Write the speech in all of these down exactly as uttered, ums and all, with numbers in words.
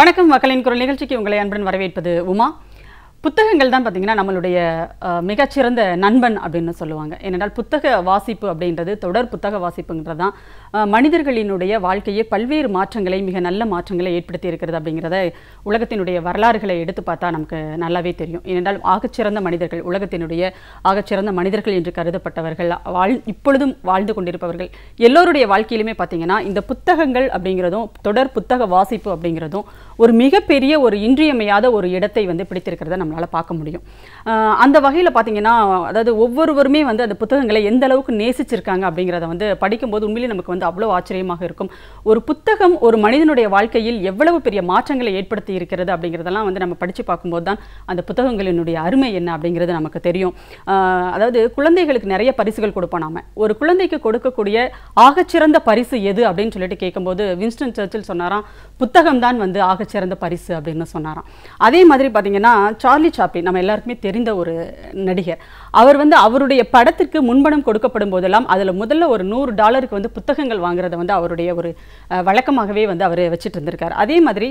வணக்கம் மக்களின் குரல் நிகழ்ச்சிக்கு உங்களை அன்புடன் வரவேற்பது உமா. புத்தகங்கள் தான் பார்த்தீங்கன்னா நம்மளுடைய மிகச்சிறந்த நண்பன் அப்படின்னு சொல்லுவாங்க. ஏனென்றால் புத்தக வாசிப்பு அப்படின்றது, தொடர் புத்தக வாசிப்புங்கிறது தான் மனிதர்களினுடைய வாழ்க்கையை பல்வேறு மாற்றங்களை, மிக நல்ல மாற்றங்களை ஏற்படுத்தி இருக்கிறது அப்படிங்கிறத உலகத்தினுடைய வரலாறுகளை எடுத்து பார்த்தா நமக்கு நல்லாவே தெரியும். ஏனென்றால் ஆகச்சிறந்த மனிதர்கள், உலகத்தினுடைய ஆகச்சிறந்த மனிதர்கள் என்று கருதப்பட்டவர்கள், வாழ் இப்பொழுதும் வாழ்ந்து கொண்டிருப்பவர்கள் எல்லோருடைய வாழ்க்கையிலுமே பார்த்தீங்கன்னா இந்த புத்தகங்கள் அப்படிங்கிறதும், தொடர் புத்தக வாசிப்பு அப்படிங்கிறதும் ஒரு மிகப்பெரிய ஒரு இன்றியமையாத ஒரு இடத்தை வந்து பிடித்திருக்கிறத நம்மளால் பார்க்க முடியும். அந்த வகையில் பார்த்தீங்கன்னா, அதாவது ஒவ்வொருவருமே வந்து அந்த புத்தகங்களை எந்த அளவுக்கு நேசிச்சிருக்காங்க அப்படிங்கிறத வந்து படிக்கும்போது உண்மையிலே நமக்கு வந்து அவ்வளோ ஆச்சரியமாக இருக்கும். ஒரு புத்தகம் ஒரு மனிதனுடைய வாழ்க்கையில் எவ்வளவு பெரிய மாற்றங்களை ஏற்படுத்தி இருக்கிறது அப்படிங்கிறதெல்லாம் வந்து நம்ம படித்து பார்க்கும்போது தான் அந்த புத்தகங்களினுடைய அருமை என்ன அப்படிங்கிறது நமக்கு தெரியும். அதாவது குழந்தைகளுக்கு நிறைய பரிசுகள் கொடுப்போம். நாம ஒரு குழந்தைக்கு கொடுக்கக்கூடிய ஆகச்சிறந்த பரிசு எது அப்படின்னு சொல்லிட்டு கேட்கும்போது வின்ஸ்டன் சர்ச்சில் சொன்னாராம், புத்தகம் தான் வந்து ஆகச்சிறந்த பரிசு அப்படின்னு சொன்னாராம். அதே மாதிரி பார்த்தீங்கன்னா சார்லி சாப்ளின், நம்ம எல்லாருக்குமே தெரிந்த ஒரு நடிகர், அவர் வந்து அவருடைய படத்திற்கு முன்பணம் கொடுக்கப்படும் போதெல்லாம் அதில் முதல்ல ஒரு நூறு டாலருக்கு வந்து புத்தகங்கள் வாங்குறத வந்து அவருடைய ஒரு வழக்கமாகவே வந்து அவர் வச்சுட்டு இருந்திருக்கார். அதே மாதிரி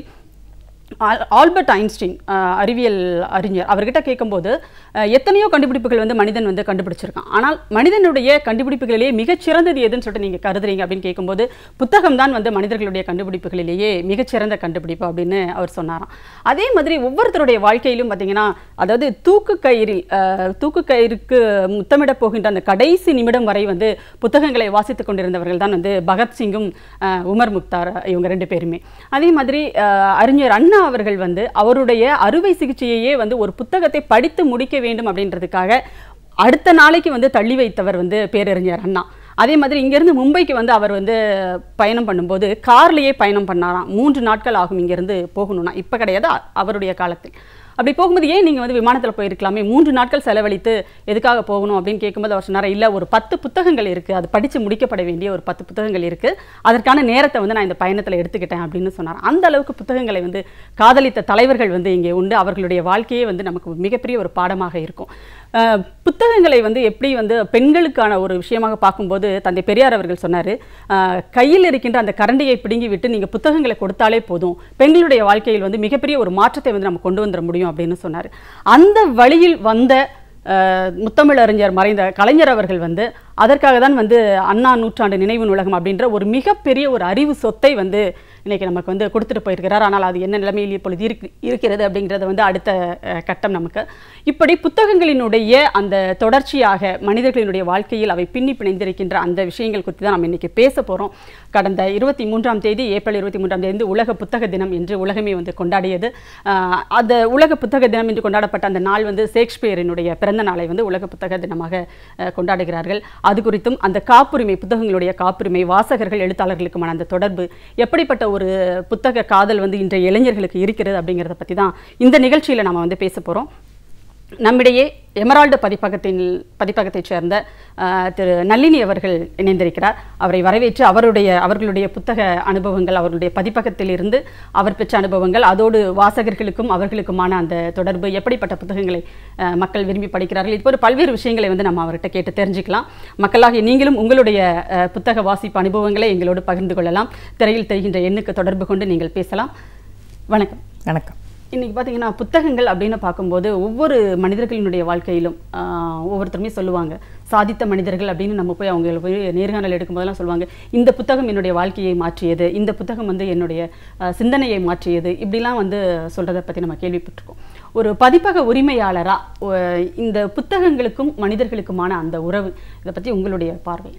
ஆல்பர்ட் ஐன்ஸ்டீன், அறிவியல் அறிஞர், அவர்கிட்ட கேட்கும்போது எத்தனையோ கண்டுபிடிப்புகள் வந்து மனிதன் வந்து கண்டுபிடிச்சிருக்கான், ஆனால் மனிதனுடைய கண்டுபிடிப்புகளிலேயே மிகச்சிறந்தது எதுன்னு சொல்லிட்டு நீங்கள் கருதுறீங்க அப்படின்னு கேட்கும்போது புத்தகம் தான் வந்து மனிதர்களுடைய கண்டுபிடிப்புகளிலேயே மிகச்சிறந்த கண்டுபிடிப்பு அப்படின்னு அவர் சொன்னாராம். அதே மாதிரி ஒவ்வொருத்தருடைய வாழ்க்கையிலும் பார்த்தீங்கன்னா, அதாவது தூக்கு கயிறில் தூக்கு கயிறுக்கு முத்தமிட போகின்ற அந்த கடைசி நிமிடம் வரை வந்து புத்தகங்களை வாசித்து கொண்டிருந்தவர்கள் தான் வந்து பகத்சிங்கும் உமர் முக்தார், இவங்க ரெண்டு பேருமே. அதே மாதிரி அறிஞர் அண்ணா அவர்கள் வந்து அவருடைய அறுவை சிகிச்சையே வந்து ஒரு புத்தகத்தை படித்து முடிக்க வேண்டும் அப்படின்றதுக்காக அடுத்த நாளைக்கு வந்து தள்ளி வைத்தவர் வந்து பேரறிஞர் அண்ணா. அதே மாதிரி இங்கேருந்து மும்பைக்கு வந்து அவர் வந்து பயணம் பண்ணும்போது கார்லேயே பயணம் பண்ணாராம். மூன்று நாட்கள் ஆகும் இங்கேருந்து போகணும்னா, இப்போ கிடையாது, அவருடைய காலத்தில். அப்படி போகும்போது ஏன் நீங்கள் வந்து விமானத்தில் போயிருக்கலாமே, மூன்று நாட்கள் செலவழித்து எதுக்காக போகணும் அப்படின்னு கேட்கும்போது அவர் சொன்னார், இல்லை ஒரு பத்து புத்தகங்கள் இருக்குது, அது படித்து முடிக்கப்பட வேண்டிய ஒரு பத்து புத்தகங்கள் இருக்குது, அதற்கான நேரத்தை வந்து நான் இந்த பயணத்தில் எடுத்துக்கிட்டேன் அப்படின்னு சொன்னார். அந்த அளவுக்கு புத்தகங்களை வந்து காதலித்த தலைவர்கள் வந்து இங்கே உண்டு. அவர்களுடைய வாழ்க்கையே வந்து நமக்கு மிகப்பெரிய ஒரு பாடமாக இருக்கும். புத்தகங்களை வந்து எப்படி வந்து பெண்களுக்கான ஒரு விஷயமாக பார்க்கும்போது தந்தை பெரியார் அவர்கள் சொன்னார், கையில் இருக்கின்ற அந்த கரண்டியை பிடுங்கி விட்டு நீங்கள் புத்தகங்களை கொடுத்தாலே போதும், பெண்களுடைய வாழ்க்கையில் வந்து மிகப்பெரிய ஒரு மாற்றத்தை வந்து நம்ம கொண்டு வந்துட முடியும் அப்படின்னு சொன்னார். அந்த வழியில் வந்த முத்தமிழறிஞர் மறைந்த கலைஞர் அவர்கள் வந்து அதற்காக தான் வந்து அண்ணா நூற்றாண்டு நினைவு நூலகம் அப்படின்ற ஒரு மிகப்பெரிய ஒரு அறிவு சொத்தை வந்து இன்றைக்கி நமக்கு வந்து கொடுத்துட்டு போயிருக்கிறார். ஆனால் அது என்ன நிலைமையில் இப்பொழுது இருக்கு இருக்கிறது அப்படிங்கிறது வந்து அடுத்த கட்டம் நமக்கு. இப்படி புத்தகங்களினுடைய அந்த தொடர்ச்சியாக மனிதர்களினுடைய வாழ்க்கையில் அவை பின்னி பிணைந்திருக்கின்ற அந்த விஷயங்கள் குறித்து தான் நம்ம இன்றைக்கி பேச போகிறோம். கடந்த இருபத்தி மூன்றாம் தேதி ஏப்ரல் இருபத்தி மூன்றாம் தேதி உலக புத்தக தினம் என்று உலகமே வந்து கொண்டாடியது. அந்த உலக புத்தக தினம் என்று கொண்டாடப்பட்ட அந்த நாள் வந்து ஷேக்ஸ்பியரினுடைய பிறந்த நாளை வந்து உலக புத்தக தினமாக கொண்டாடுகிறார்கள். அது குறித்தும் அந்த காப்புரிமை, புத்தகங்களுடைய காப்புரிமை, வாசகர்கள் எழுத்தாளர்களுக்குமான அந்த தொடர்பு, எப்படிப்பட்ட ஒரு புத்தக காதல் வந்து இன்றைய இளைஞர்களுக்கு இருக்கிறது அப்படிங்கிறத பற்றி தான் இந்த நிகழ்ச்சியில் நம்ம வந்து பேச போகிறோம். நம்மிடையே எமரால்டு பதிப்பகத்தின் பதிப்பகத்தைச் சேர்ந்த திரு நல்லினி அவர்கள் இணைந்திருக்கிறார். அவரை வரவேற்று அவருடைய அவர்களுடைய புத்தக அனுபவங்கள், அவர்களுடைய பதிப்பகத்தில் இருந்து அவர் பெற்ற அனுபவங்கள், அதோடு வாசகர்களுக்கும் அவர்களுக்குமான அந்த தொடர்பு, எப்படிப்பட்ட புத்தகங்களை மக்கள் விரும்பி படிக்கிறார்கள், இது போல பல்வேறு விஷயங்களை வந்து நம்ம அவர்கிட்ட கேட்டு தெரிஞ்சுக்கலாம். மக்களாகிய நீங்களும் உங்களுடைய புத்தக வாசிப்பு அனுபவங்களை எங்களோடு பகிர்ந்து கொள்ளலாம். திரையில் தெரிகின்ற எண்ணுக்கு தொடர்பு கொண்டு நீங்கள் பேசலாம். வணக்கம். வணக்கம். இன்றைக்கி பார்த்தீங்கன்னா புத்தகங்கள் அப்படின்னு பார்க்கும்போது ஒவ்வொரு மனிதர்களினுடைய வாழ்க்கையிலும் ஒவ்வொருத்தருமே சொல்லுவாங்க, சாதித்த மனிதர்கள் அப்படின்னு நம்ம போய் அவங்க போய் நேர்காணல் எடுக்கும்போதெல்லாம் சொல்லுவாங்க, இந்த புத்தகம் என்னுடைய வாழ்க்கையை மாற்றியது, இந்த புத்தகம் வந்து என்னுடைய சிந்தனையை மாற்றியது, இப்படிலாம் வந்து சொல்கிறத பற்றி நம்ம கேள்விப்பட்டிருக்கோம். ஒரு பதிப்பக உரிமையாளராக இந்த புத்தகங்களுக்கும் மனிதர்களுக்குமான அந்த உறவு, இதை பற்றி உங்களுடைய பார்வை?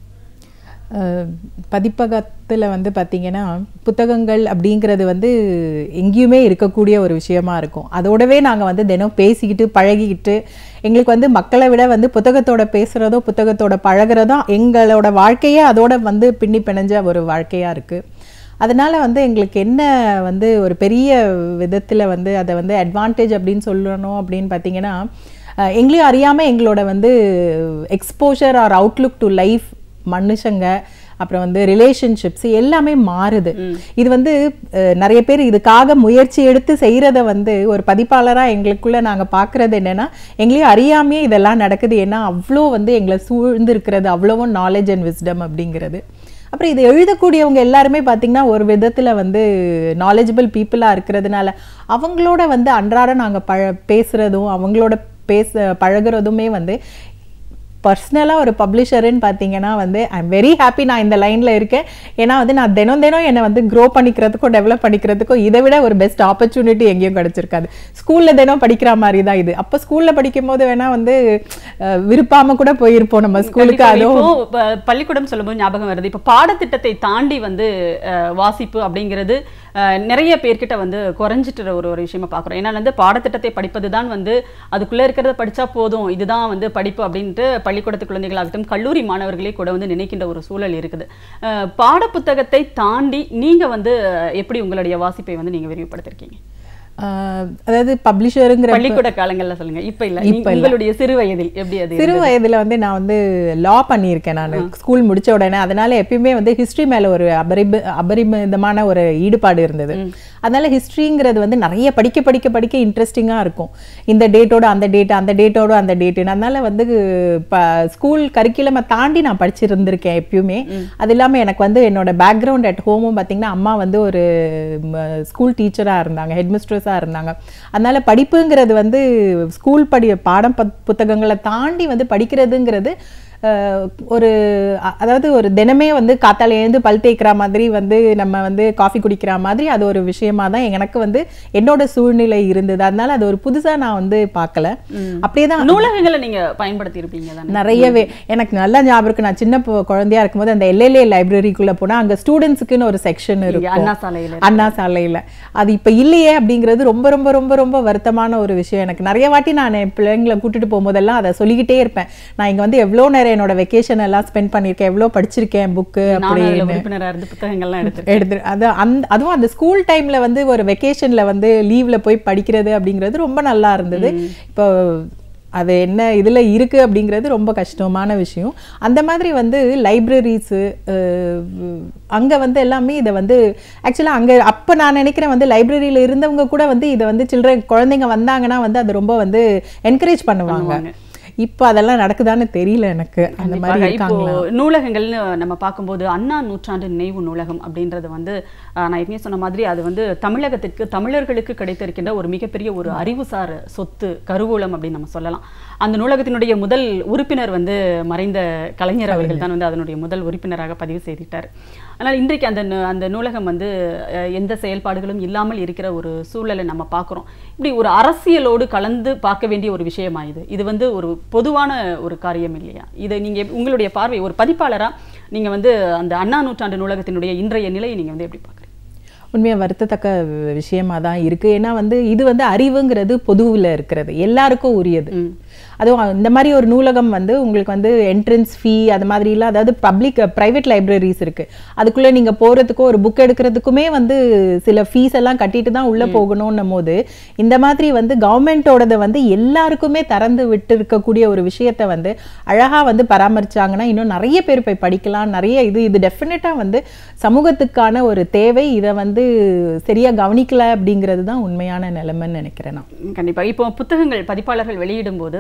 பதிப்பகத்தில் வந்து பார்த்திங்கன்னா புத்தகங்கள் அப்படிங்கிறது வந்து எங்கேயுமே இருக்கக்கூடிய ஒரு விஷயமா இருக்கும். அதோடவே நாங்கள் வந்து தினம் பேசிக்கிட்டு பழகிக்கிட்டு, எங்களுக்கு வந்து மக்களை விட வந்து புத்தகத்தோட பேசுகிறதோ புத்தகத்தோட பழகிறதோ எங்களோட வாழ்க்கையே அதோட வந்து பின்னி பிணைஞ்ச ஒரு வாழ்க்கையாக இருக்குது. அதனால் வந்து எங்களுக்கு என்ன வந்து ஒரு பெரிய விதத்தில் வந்து அதை வந்து அட்வான்டேஜ் அப்படின்னு சொல்லணும் அப்படின்னு பார்த்திங்கன்னா, எங்களையும் அறியாமல் எங்களோட வந்து exposure or outlook to life, மனுஷங்க, அப்புறம் வந்து ரிலேஷன்ஷிப்ஸ் எல்லாமே மாறுது. இது வந்து நிறைய பேர் இதுக்காக முயற்சி எடுத்து செய்கிறத வந்து ஒரு பதிப்பாளராக எங்களுக்குள்ளே நாங்கள் பார்க்குறது என்னென்னா, எங்களையும் அறியாமையே இதெல்லாம் நடக்குது. ஏன்னா அவ்வளோ வந்து எங்களை சூழ்ந்து இருக்கிறது அவ்வளோவும் நாலேஜ் அண்ட் விஸ்டம் அப்படிங்கிறது. அப்புறம் இது எழுதக்கூடியவங்க எல்லாருமே பார்த்தீங்கன்னா ஒரு விதத்தில் வந்து நாலேஜபிள் பீப்புளாக இருக்கிறதுனால அவங்களோட வந்து அன்றாடம் நாங்கள் பழ பேசுகிறதும் அவங்களோட பேச பழகிறதுமே வந்து பர்சனலாக ஒரு பப்ளிஷருன்னு பார்த்தீங்கன்னா வந்து ஐ எம் வெரி ஹாப்பி நான் இந்த லைனில் இருக்கேன். ஏன்னா வந்து நான் தினம் தினம் என்னை வந்து க்ரோ பண்ணிக்கிறதுக்கும் டெவலப் பண்ணிக்கிறதுக்கும் இதை விட ஒரு பெஸ்ட் ஆப்பர்ச்சுனிட்டி எங்கேயும் கிடச்சிருக்காது. ஸ்கூலில் தினம் படிக்கிற மாதிரி தான் இது. அப்போ ஸ்கூலில் படிக்கும் போது வேணால் வந்து விருப்பாமல் கூட போயிருப்போம் நம்ம ஸ்கூலுக்கு. அதுவும் பள்ளிக்கூடம் சொல்லும்போது ஞாபகம் வருது. இப்போ பாடத்திட்டத்தை தாண்டி வந்து வாசிப்பு அப்படிங்கிறது நிறைய பேர்கிட்ட வந்து குறைஞ்சிட்டு ஒரு ஒரு விஷயமா பார்க்குறோம். ஏன்னா வந்து பாடத்திட்டத்தை படிப்பது தான் வந்து அதுக்குள்ளே இருக்கிறத படித்தா போதும், இதுதான் வந்து படிப்பு அப்படின்ட்டு பள்ளிக்கூடத்து குழந்தைகளாகட்டும் கல்லூரி மாணவர்களே கூட வந்து நினைக்கின்ற ஒரு சூழல் இருக்குது. பாட புத்தகத்தை தாண்டி நீங்க வந்து எப்படி உங்களுடைய வாசிப்பை வந்து நீங்க விரிவுபடுத்திருக்கீங்க? அதாவது பப்ளிஷருங்கிற பள்ளிக்கூட காலங்கள்ல சொல்லுங்க. இப்ப இல்ல, இப்ப உங்களுடைய சிறு வயதில் எப்படி? அது சிறு வயதுல வந்து நான் வந்து லா பண்ணியிருக்கேன் நான் ஸ்கூல் முடிச்ச உடனே. அதனால எப்பயுமே வந்து ஹிஸ்டரி மேல ஒரு அபரிப அபரிமிதமான ஒரு ஈடுபாடு இருந்தது. அதனால ஹிஸ்ட்ரிங்கிறது வந்து நிறைய படிக்க படிக்க படிக்க இன்ட்ரெஸ்டிங்காக இருக்கும். இந்த டேட்டோட அந்த டேட், அந்த டேட்டோட அந்த டேட்டுன்னு. அதனால வந்து ஸ்கூல் கரிக்குலமை தாண்டி நான் படிச்சிருந்திருக்கேன் எப்பயுமே. அது இல்லாமல் எனக்கு வந்து என்னோட பேக்ரவுண்ட் அட் ஹோமும் பார்த்தீங்கன்னா அம்மா வந்து ஒரு ஸ்கூல் டீச்சராக இருந்தாங்க, ஹெட் மிஸ்ட்ரஸாக இருந்தாங்க. அதனால படிப்புங்கிறது வந்து ஸ்கூல் படி பாடம் புத்தகங்களை தாண்டி வந்து படிக்கிறதுங்கிறது ஒரு அதாவது ஒரு தினமே வந்து காத்தால எழுந்து பல் தேய்க்கிற மாதிரி வந்து நம்ம வந்து காஃபி குடிக்கிற மாதிரி அது ஒரு விஷயமா தான் எனக்கு வந்து என்னோட சூழ்நிலை இருந்தது. அதனால அது ஒரு புதுசா நான் வந்து பார்க்கல. அப்படியே தான் நூலகங்களை நீங்க பயன்படுத்தி இருப்பீங்க நிறையவே. எனக்கு நல்லா ஞாபகம் இருக்கு, நான் சின்ன குழந்தையா இருக்கும்போது அந்த எல்எல்ஏ லைப்ரரிக்குள்ள போனா அங்க ஸ்டூடெண்ட்ஸுக்குன்னு ஒரு செக்ஷன் இருக்கும் அண்ணா சாலையில. அண்ணா சாலையில அது இப்ப இல்லையே அப்படிங்கிறது ரொம்ப ரொம்ப ரொம்ப ரொம்ப வருத்தமான ஒரு விஷயம். எனக்கு நிறைய வாட்டி நான் என் பிள்ளைங்களை கூட்டிட்டு போகும்போதெல்லாம் அதை சொல்லிக்கிட்டே இருப்பேன். நான் இங்க வந்து எவ்வளவு நேரம் என்னோட வெக்கேஷன் எல்லாம் ஸ்பெண்ட் பண்ணிருக்கேன், எவ்வளவு படிச்சிருக்கேன் புக்கு அப்படின்னு எடுத்து அது அந்த அதுவும் அந்த ஸ்கூல் டைம்ல வந்து ஒரு வெக்கேஷன்ல வந்து லீவ்ல போய் படிக்கிறது அப்படிங்கிறது ரொம்ப நல்லா இருந்தது. இப்போ அது என்ன இதுல இருக்கு அப்படிங்கிறது ரொம்ப கஷ்டமான விஷயம். அந்த மாதிரி வந்து லைப்ரரிஸு அங்க வந்து எல்லாமே இதை வந்து ஆக்சுவலா அங்க அப்ப நான் நினைக்கிறேன் வந்து லைப்ரரியில இருந்தவங்க கூட வந்து இதை வந்து சில்ட்ரன் குழந்தைங்க வந்தாங்கன்னா வந்து அது ரொம்ப வந்து என்கரேஜ் பண்ணுவாங்க. இப்போ அதெல்லாம் நடக்குதான்னு தெரியல எனக்கு. அந்த மாதிரி இப்போ நூலகங்கள்னு நம்ம பார்க்கும்போது அண்ணா நூற்றாண்டு நினைவு நூலகம் அப்படின்றது வந்து நான் எப்பவுமே சொன்ன மாதிரி அது வந்து தமிழகத்திற்கு தமிழர்களுக்கு கிடைத்திருக்கின்ற ஒரு மிகப்பெரிய ஒரு அறிவுசார் சொத்து, கருவூலம் அப்படின்னு நம்ம சொல்லலாம். அந்த நூலகத்தினுடைய முதல் உறுப்பினர் வந்து மறைந்த கலைஞர் அவர்கள் தான் வந்து அதனுடைய முதல் உறுப்பினராக பதிவு செய்துட்டார். ஆனால் இன்றைக்கு அந்த அந்த நூலகம் வந்து எந்த செயல்பாடுகளும் இல்லாமல் இருக்கிற ஒரு சூழலை நம்ம பார்க்குறோம். இப்படி ஒரு அரசியலோடு கலந்து பார்க்க வேண்டிய ஒரு விஷயமா இது? இது வந்து ஒரு பொதுவான ஒரு காரியம் இல்லையா? இதை நீங்க உங்களுடைய பார்வை ஒரு பதிப்பாளரா நீங்க வந்து அந்த அண்ணா நூற்றாண்டு நூலகத்தினுடைய இன்றைய நிலையை நீங்க வந்து எப்படி பார்க்குறீங்க? உண்மையாக வருத்தத்தக்க விஷயமா தான் இருக்கு. ஏன்னா வந்து இது வந்து அறிவுங்கிறது பொதுவில் இருக்கிறது, எல்லாருக்கும் உரியது. அதுவும் இந்த மாதிரி ஒரு நூலகம் வந்து உங்களுக்கு வந்து என்ட்ரன்ஸ் ஃபீ அது மாதிரிலாம், அதாவது பப்ளிக் ப்ரைவேட் லைப்ரரிஸ் இருக்கு, அதுக்குள்ளே நீங்கள் போகிறதுக்கோ ஒரு புக் எடுக்கிறதுக்குமே வந்து சில ஃபீஸ் எல்லாம் கட்டிட்டு தான் உள்ளே போகணும்னும் போது இந்த மாதிரி வந்து கவர்மெண்ட்டோடதை வந்து எல்லாருக்குமே திறந்து விட்டு இருக்கக்கூடிய ஒரு விஷயத்தை வந்து அழகாக வந்து பராமரிச்சாங்கன்னா இன்னும் நிறைய பேர் போய் படிக்கலாம். நிறைய இது இது டெஃபினட்டாக வந்து சமூகத்துக்கான ஒரு தேவை. இதை வந்து சரியா கவனிக்கல அப்படிங்கிறது தான் உண்மையான நிலைமைன்னு நினைக்கிறேன் நான். கண்டிப்பாக இப்போ புத்தகங்கள் பதிப்பாளர்கள் வெளியிடும் போது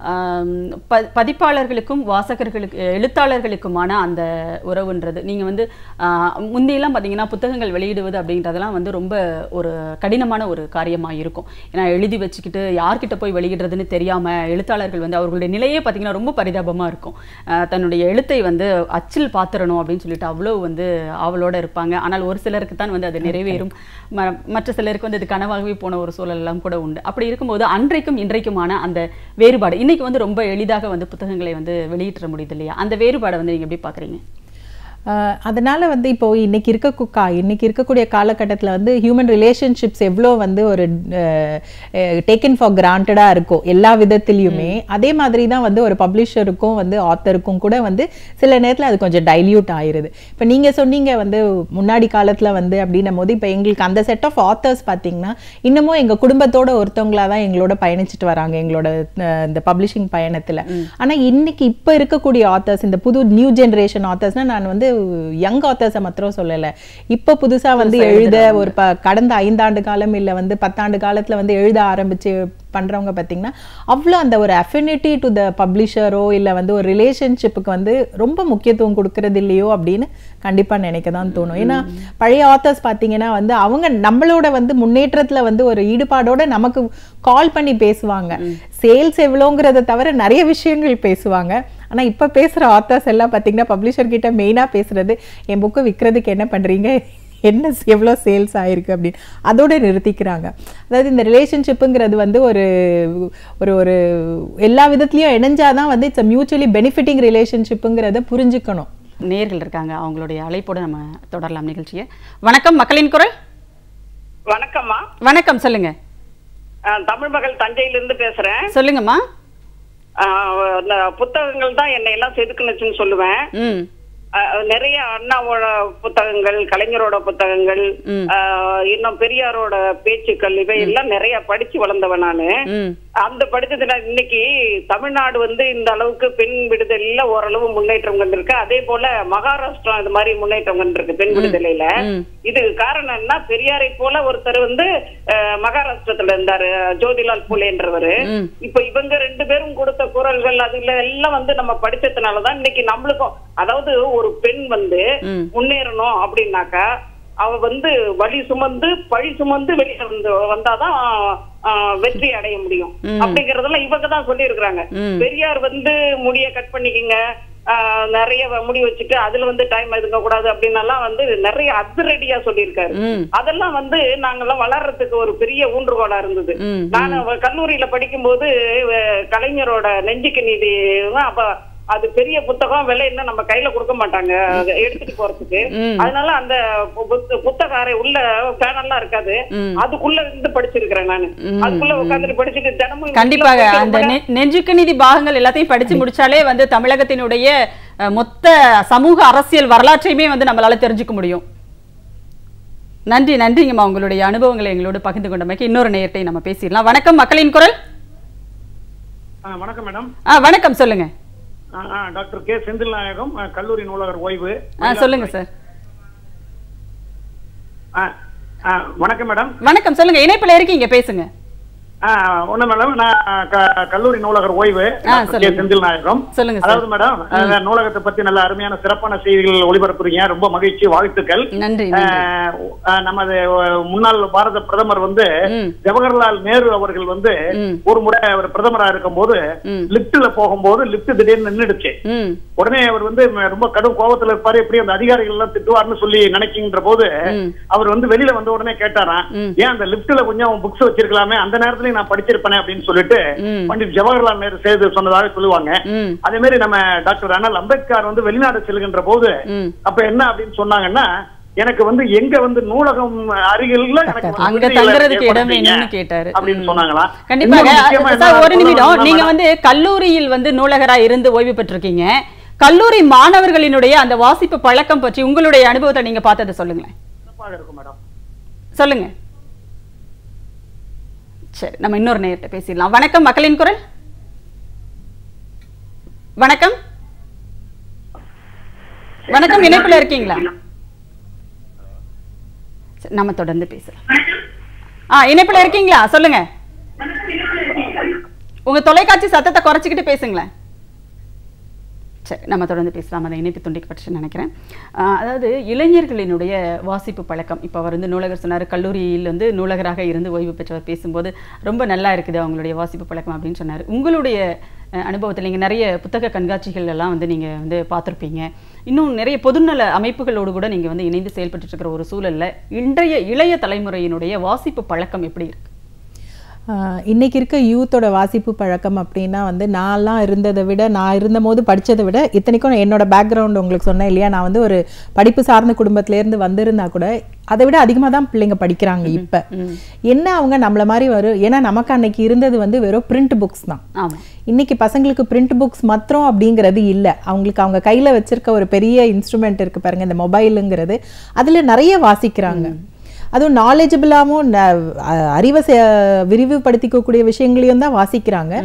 ப பதிப்பாளர்களுக்கும் வாசகர்களுக்கு எழுத்தாளர்களுக்குமான அந்த உறவுன்றது நீங்கள் வந்து முந்தையெல்லாம் பார்த்தீங்கன்னா புத்தகங்கள் வெளியிடுவது அப்படின்றதெல்லாம் வந்து ரொம்ப ஒரு கடினமான ஒரு காரியமாக இருக்கும். ஏன்னா எழுதி வச்சுக்கிட்டு யார்கிட்ட போய் வெளியிடுறதுன்னு தெரியாமல் எழுத்தாளர்கள் வந்து அவர்களுடைய நிலையே பார்த்தீங்கன்னா ரொம்ப பரிதாபமாக இருக்கும். தன்னுடைய எழுத்தை வந்து அச்சில் பாத்திரணும் அப்படின்னு சொல்லிட்டு அவ்வளோ வந்து அவளோட இருப்பாங்க. ஆனால் ஒரு சிலருக்கு தான் வந்து அது நிறைவேறும், மற்ற சிலருக்கு வந்து அது கனவாகவே போன ஒரு சூழலெல்லாம் கூட உண்டு. அப்படி இருக்கும்போது அன்றைக்கும் இன்றைக்குமான அந்த வேறுபாடு இன்னைக்கு வந்து ரொம்ப எளிதாக வந்து புத்தகங்களை வந்து வெளியிட முடியுது இல்லையா? அந்த வேறுபாடை வந்து நீங்க எப்படி பாக்குறீங்க? அதனால வந்து இப்போ இன்னைக்கு இருக்க கா இன்னைக்கு இருக்கக்கூடிய காலகட்டத்தில் வந்து ஹியூமன் ரிலேஷன்ஷிப்ஸ் எவ்வளோ வந்து ஒரு டேக்கன் ஃபார் கிராண்டடாக இருக்கும் எல்லா விதத்துலையுமே, அதே மாதிரி தான் வந்து ஒரு பப்ளிஷருக்கும் வந்து ஆத்தருக்கும் கூட வந்து சில நேரத்தில் அது கொஞ்சம் டைல்யூட் ஆயிடுது. இப்போ நீங்கள் சொன்னீங்க வந்து முன்னாடி காலத்தில் வந்து அப்படின்னும் போது இப்போ எங்களுக்கு அந்த செட் ஆஃப் ஆத்தர்ஸ் பார்த்தீங்கன்னா இன்னமும் எங்கள் குடும்பத்தோட ஒருத்தவங்களா தான் எங்களோட பயணிச்சுட்டு வராங்க எங்களோட இந்த பப்ளிஷிங் பயணத்தில். ஆனால் இன்னைக்கு இப்போ இருக்கக்கூடிய ஆத்தர்ஸ், இந்த புது நியூ ஜென்ரேஷன் ஆத்தர்ஸ்னால் நான் வந்து யங் ஆத்தர்ஸை மாத்திரம் சொல்லலை, இப்போ புதுசாக வந்து எழுத ஒரு ப கடந்த ஐந்தாண்டு காலம் இல்லை வந்து பத்தாண்டு காலத்தில் வந்து எழுத ஆரம்பித்து பண்ணுறவங்க பார்த்தீங்கன்னா அவ்வளோ அந்த ஒரு அஃபினிட்டி டு த பப்ளிஷரோ இல்லை வந்து ஒரு ரிலேஷன்ஷிப்புக்கு வந்து ரொம்ப முக்கியத்துவம் கொடுக்கறது இல்லையோ அப்படின்னு கண்டிப்பாக நினைக்க தான் தோணும். ஏன்னா பழைய ஆத்தர்ஸ் பார்த்தீங்கன்னா வந்து அவங்க நம்மளோட வந்து முன்னேற்றத்தில் வந்து ஒரு ஈடுபாடோட நமக்கு கால் பண்ணி பேசுவாங்க, சேல்ஸ் எவ்வளோங்கிறத தவிர நிறைய விஷயங்கள் பேசுவாங்க. ஆனால் இப்போ பேசுகிற ஆத்தர்ஸ் எல்லாம் பார்த்தீங்கன்னா பப்ளிஷர் கிட்ட மெயினாக பேசுறது என் புக்கு விற்கிறதுக்கு என்ன பண்ணுறீங்க, என்ன எவ்வளோ சேல்ஸ் ஆயிருக்கு அப்படின்னு அதோட நிறுத்திக்கிறாங்க. அதாவது இந்த ரிலேஷன்ஷிப்புங்கிறது வந்து ஒரு ஒரு ஒரு எல்லா விதத்துலையும் இணைஞ்சாதான் வந்து இட்ஸ் மியூச்சுவலி பெனிஃபிட்டிங் ரிலேஷன்ஷிப்புங்கிறத புரிஞ்சுக்கணும். நேர்கள் இருக்காங்க, அவங்களுடைய அழைப்போட நம்ம தொடரலாம் நிகழ்ச்சியை. வணக்கம், மக்களின் குரல். வணக்கம்மா. வணக்கம், சொல்லுங்க. தமிழ் மகள் தஞ்சையிலிருந்து பேசுறேன். சொல்லுங்கம்மா. புத்தகங்கள் தான் என்னை எல்லாம் செதுக்குனுச்சுன்னு சொல்லுவேன். நிறைய அண்ணாவோட புத்தகங்கள், கலைஞரோட புத்தகங்கள், இன்னும் பெரியாரோட பேச்சுக்கள் இவை எல்லாம் நிறைய படிச்சு வளர்ந்தவன் நானு. அந்த படிச்சதுல இன்னைக்கு தமிழ்நாடு வந்து இந்த அளவுக்கு பெண் விடுதலையில ஓரளவு முன்னேற்றம் கண்டிருக்கு. அதே போல மகாராஷ்டிரா இது மாதிரி முன்னேற்றம் கண்டிருக்கு பெண் விடுதலையில. இது காரணம் என்ன, பெரியாரை போல ஒருத்தர் வந்து மகாராஷ்டிரத்துல இருந்தாரு, ஜோதிலால் பூலேன்றவரு. இப்ப இவங்க ரெண்டு பேரும் கொடுத்த குரல்கள் அதுல எல்லாம் வந்து நம்ம படிச்சதுனாலதான் இன்னைக்கு நம்மளுக்கும், அதாவது ஒரு பெண் வந்து முன்னேறணும் அப்படின்னாக்கா அவ வந்து வலி சுமந்து பழி சுமந்து வெளியே வந்து வந்தாதான் வெற்றி அடைய முடியும் அப்படிங்கறதெல்லாம் இவங்க தான் சொல்லி இருக்கிறாங்க. பெரியார் வந்து முடிய கட் பண்ணிக்கிங்க, நிறைய முடி வச்சுட்டு அதுல வந்து டைம் எடுக்க கூடாது அப்படின்னலாம் வந்து நிறைய அதிரடியா சொல்லியிருக்காரு. அதெல்லாம் வந்து நாங்கெல்லாம் வளர்றதுக்கு ஒரு பெரிய ஊன்றுகோலா இருந்தது. நான் கல்லூரியில படிக்கும் போது கலைஞரோட நெஞ்சுக்கு நீதி அப்ப அது பெரிய புத்தகம், விலை என்ன நம்ம கையில கொடுக்க மாட்டாங்க எடுத்துட்டு போறதுக்கு. அதனால அந்த புத்தக அறை உள்ள பேனல்லாம் இருக்காது, அதுக்குள்ள இருந்து படிச்சிருக்கிறேன் நானு. அதுக்குள்ள உட்கார்ந்துட்டு படிச்சுட்டு தினமும் கண்டிப்பாக அந்த நெஞ்சுக்கு நீதி பாகங்கள் எல்லாத்தையும் படிச்சு முடிச்சாலே வந்து தமிழகத்தினுடைய மொத்த சமூக அரசியல் வரலாற்றையுமே வந்து நம்மளால தெரிஞ்சுக்க முடியும். நன்றி, நன்றிங்கம்மா, உங்களுடைய அனுபவங்களை எங்களோடு பகிர்ந்து கொண்டமைக்கு. இன்னொரு நேரத்தை நம்ம பேசிடலாம். வணக்கம், மக்களின் குரல். வணக்கம் மேடம். வணக்கம், சொல்லுங்க. டாக்டர் கே செந்தில் நாயகம், கல்லூரி நூலகர் ஓய்வு. சொல்லுங்க சார். வணக்கம் மேடம். வணக்கம், சொல்லுங்க. இணைப்புல இருக்கீங்க, பேசுங்க. ஒண்ணு மேடம், நான் கல்லூரி நூலகர் ஓய்வு, செந்தில் நாயகம். சொல்லுங்க. அதாவது மேடம், நூலகத்தை பத்தி நல்ல அருமையான சிறப்பான செய்திகள் ஒளிபரப்புறீங்க, ரொம்ப மகிழ்ச்சி, வாழ்த்துக்கள். நன்றி. நமது முன்னாள் பாரத பிரதமர் வந்து ஜவஹர்லால் நேரு அவர்கள் வந்து ஒரு முறை அவர் பிரதமரா இருக்கும் போது லிப்ட்ல போகும்போது லிப்ட் திடீர்னு நின்றுடுச்சு. உடனே அவர் வந்து ரொம்ப கடும் கோபத்துல இருப்பாரு, எப்படி அந்த அதிகாரிகள் எல்லாம் திட்டுவார்னு சொல்லி நினைக்கின்ற போது அவர் வந்து வெளியில வந்த உடனே கேட்டாராம், ஏன் அந்த லிப்ட்ல கொஞ்சம் புக்ஸ் வச்சிருக்கலாமே, அந்த நேரத்துல நான் படிச்சிருப்பேன் அப்படின்னு சொல்லிட்டு பண்டிட் ஜவஹர்லால் நேரு செய்து சொன்னதாக சொல்லுவாங்க. அதே மாதிரி நம்ம டாக்டர் அண்ணல் அம்பேத்கர் வந்து வெளிநாடு செல்கின்ற போது அப்ப என்ன அப்படின்னு சொன்னாங்கன்னா, எனக்கு வந்து எங்க வந்து நூலகம் அருகில் அங்க தங்குறதுக்கு இடம் வேணும்னு கேட்டாரு அப்படின்னு சொன்னாங்களா? கண்டிப்பாக. ஒரு நிமிடம், நீங்க வந்து கல்லூரியில் வந்து நூலகரா இருந்து ஓய்வு பெற்றிருக்கீங்க. கல்லூரி மாணவர்களினுடைய அந்த வாசிப்பு பழக்கம் பற்றி உங்களுடைய அனுபவத்தை நீங்க பார்த்ததை சொல்லுங்களேன். சொல்லுங்க. சரி, நம்ம இன்னொரு நேரத்தை பேசிடலாம். வணக்கம், மக்களின் குரல். வணக்கம். வணக்கம், இணைப்புல இருக்கீங்களா? நம்ம தொடர்ந்து பேசலாம். ஆ, இணைப்புல இருக்கீங்களா? சொல்லுங்க. உங்க தொலைக்காட்சி சத்தத்தை குறைச்சிக்கிட்டு பேசுங்களேன். சரி, நம்ம தொடர்ந்து பேசலாம். அதை இணைப்பு துண்டிக்கப்பட்டு நினைக்கிறேன். அதாவது இளைஞர்களினுடைய வாசிப்பு பழக்கம், இப்போ அவர் வந்து நூலகர் சொன்னார், கல்லூரியில் வந்து நூலகராக இருந்து ஓய்வு பெற்றவர் பேசும்போது ரொம்ப நல்லா இருக்குது அவங்களுடைய வாசிப்பு பழக்கம் அப்படின்னு சொன்னார். உங்களுடைய அனுபவத்தில் நீங்கள் நிறைய புத்தக கண்காட்சிகள் எல்லாம் வந்து நீங்கள் வந்து பார்த்துருப்பீங்க. இன்னும் நிறைய பொதுநல அமைப்புகளோடு கூட நீங்கள் வந்து இணைந்து செயல்பட்டு இருக்கிற ஒரு சூழலில் இன்றைய இளைய தலைமுறையினுடைய வாசிப்பு பழக்கம் எப்படி இருக்கு? இன்றைக்கி இருக்க யூத்தோட வாசிப்பு பழக்கம் அப்படின்னா வந்து நான்லாம் இருந்ததை விட, நான் இருந்த போது படித்ததை விட, இத்தனைக்கும் என்னோட பேக்ரவுண்ட் உங்களுக்கு சொன்னேன் இல்லையா, நான் வந்து ஒரு படிப்பு சார்ந்த குடும்பத்திலேருந்து வந்திருந்தா கூட அதை விட அதிகமாக தான் பிள்ளைங்க படிக்கிறாங்க. இப்போ என்ன அவங்க நம்மள மாதிரி வரும், ஏன்னா நமக்கு அன்னைக்கு இருந்தது வந்து வெறும் பிரிண்ட் புக்ஸ் தான். இன்னைக்கு பசங்களுக்கு பிரிண்ட் புக்ஸ் மாத்திரம் அப்படிங்கிறது இல்லை, அவங்களுக்கு அவங்க கையில் வச்சிருக்க ஒரு பெரிய இன்ஸ்ட்ருமெண்ட் இருக்குது பாருங்கள், இந்த மொபைலுங்கிறது, அதில் நிறைய வாசிக்கிறாங்க. அதுவும் நாலேஜபிளாகவும் அறிவை விரிவுபடுத்திக்கக்கூடிய விஷயங்களையும் தான் வாசிக்கிறாங்க.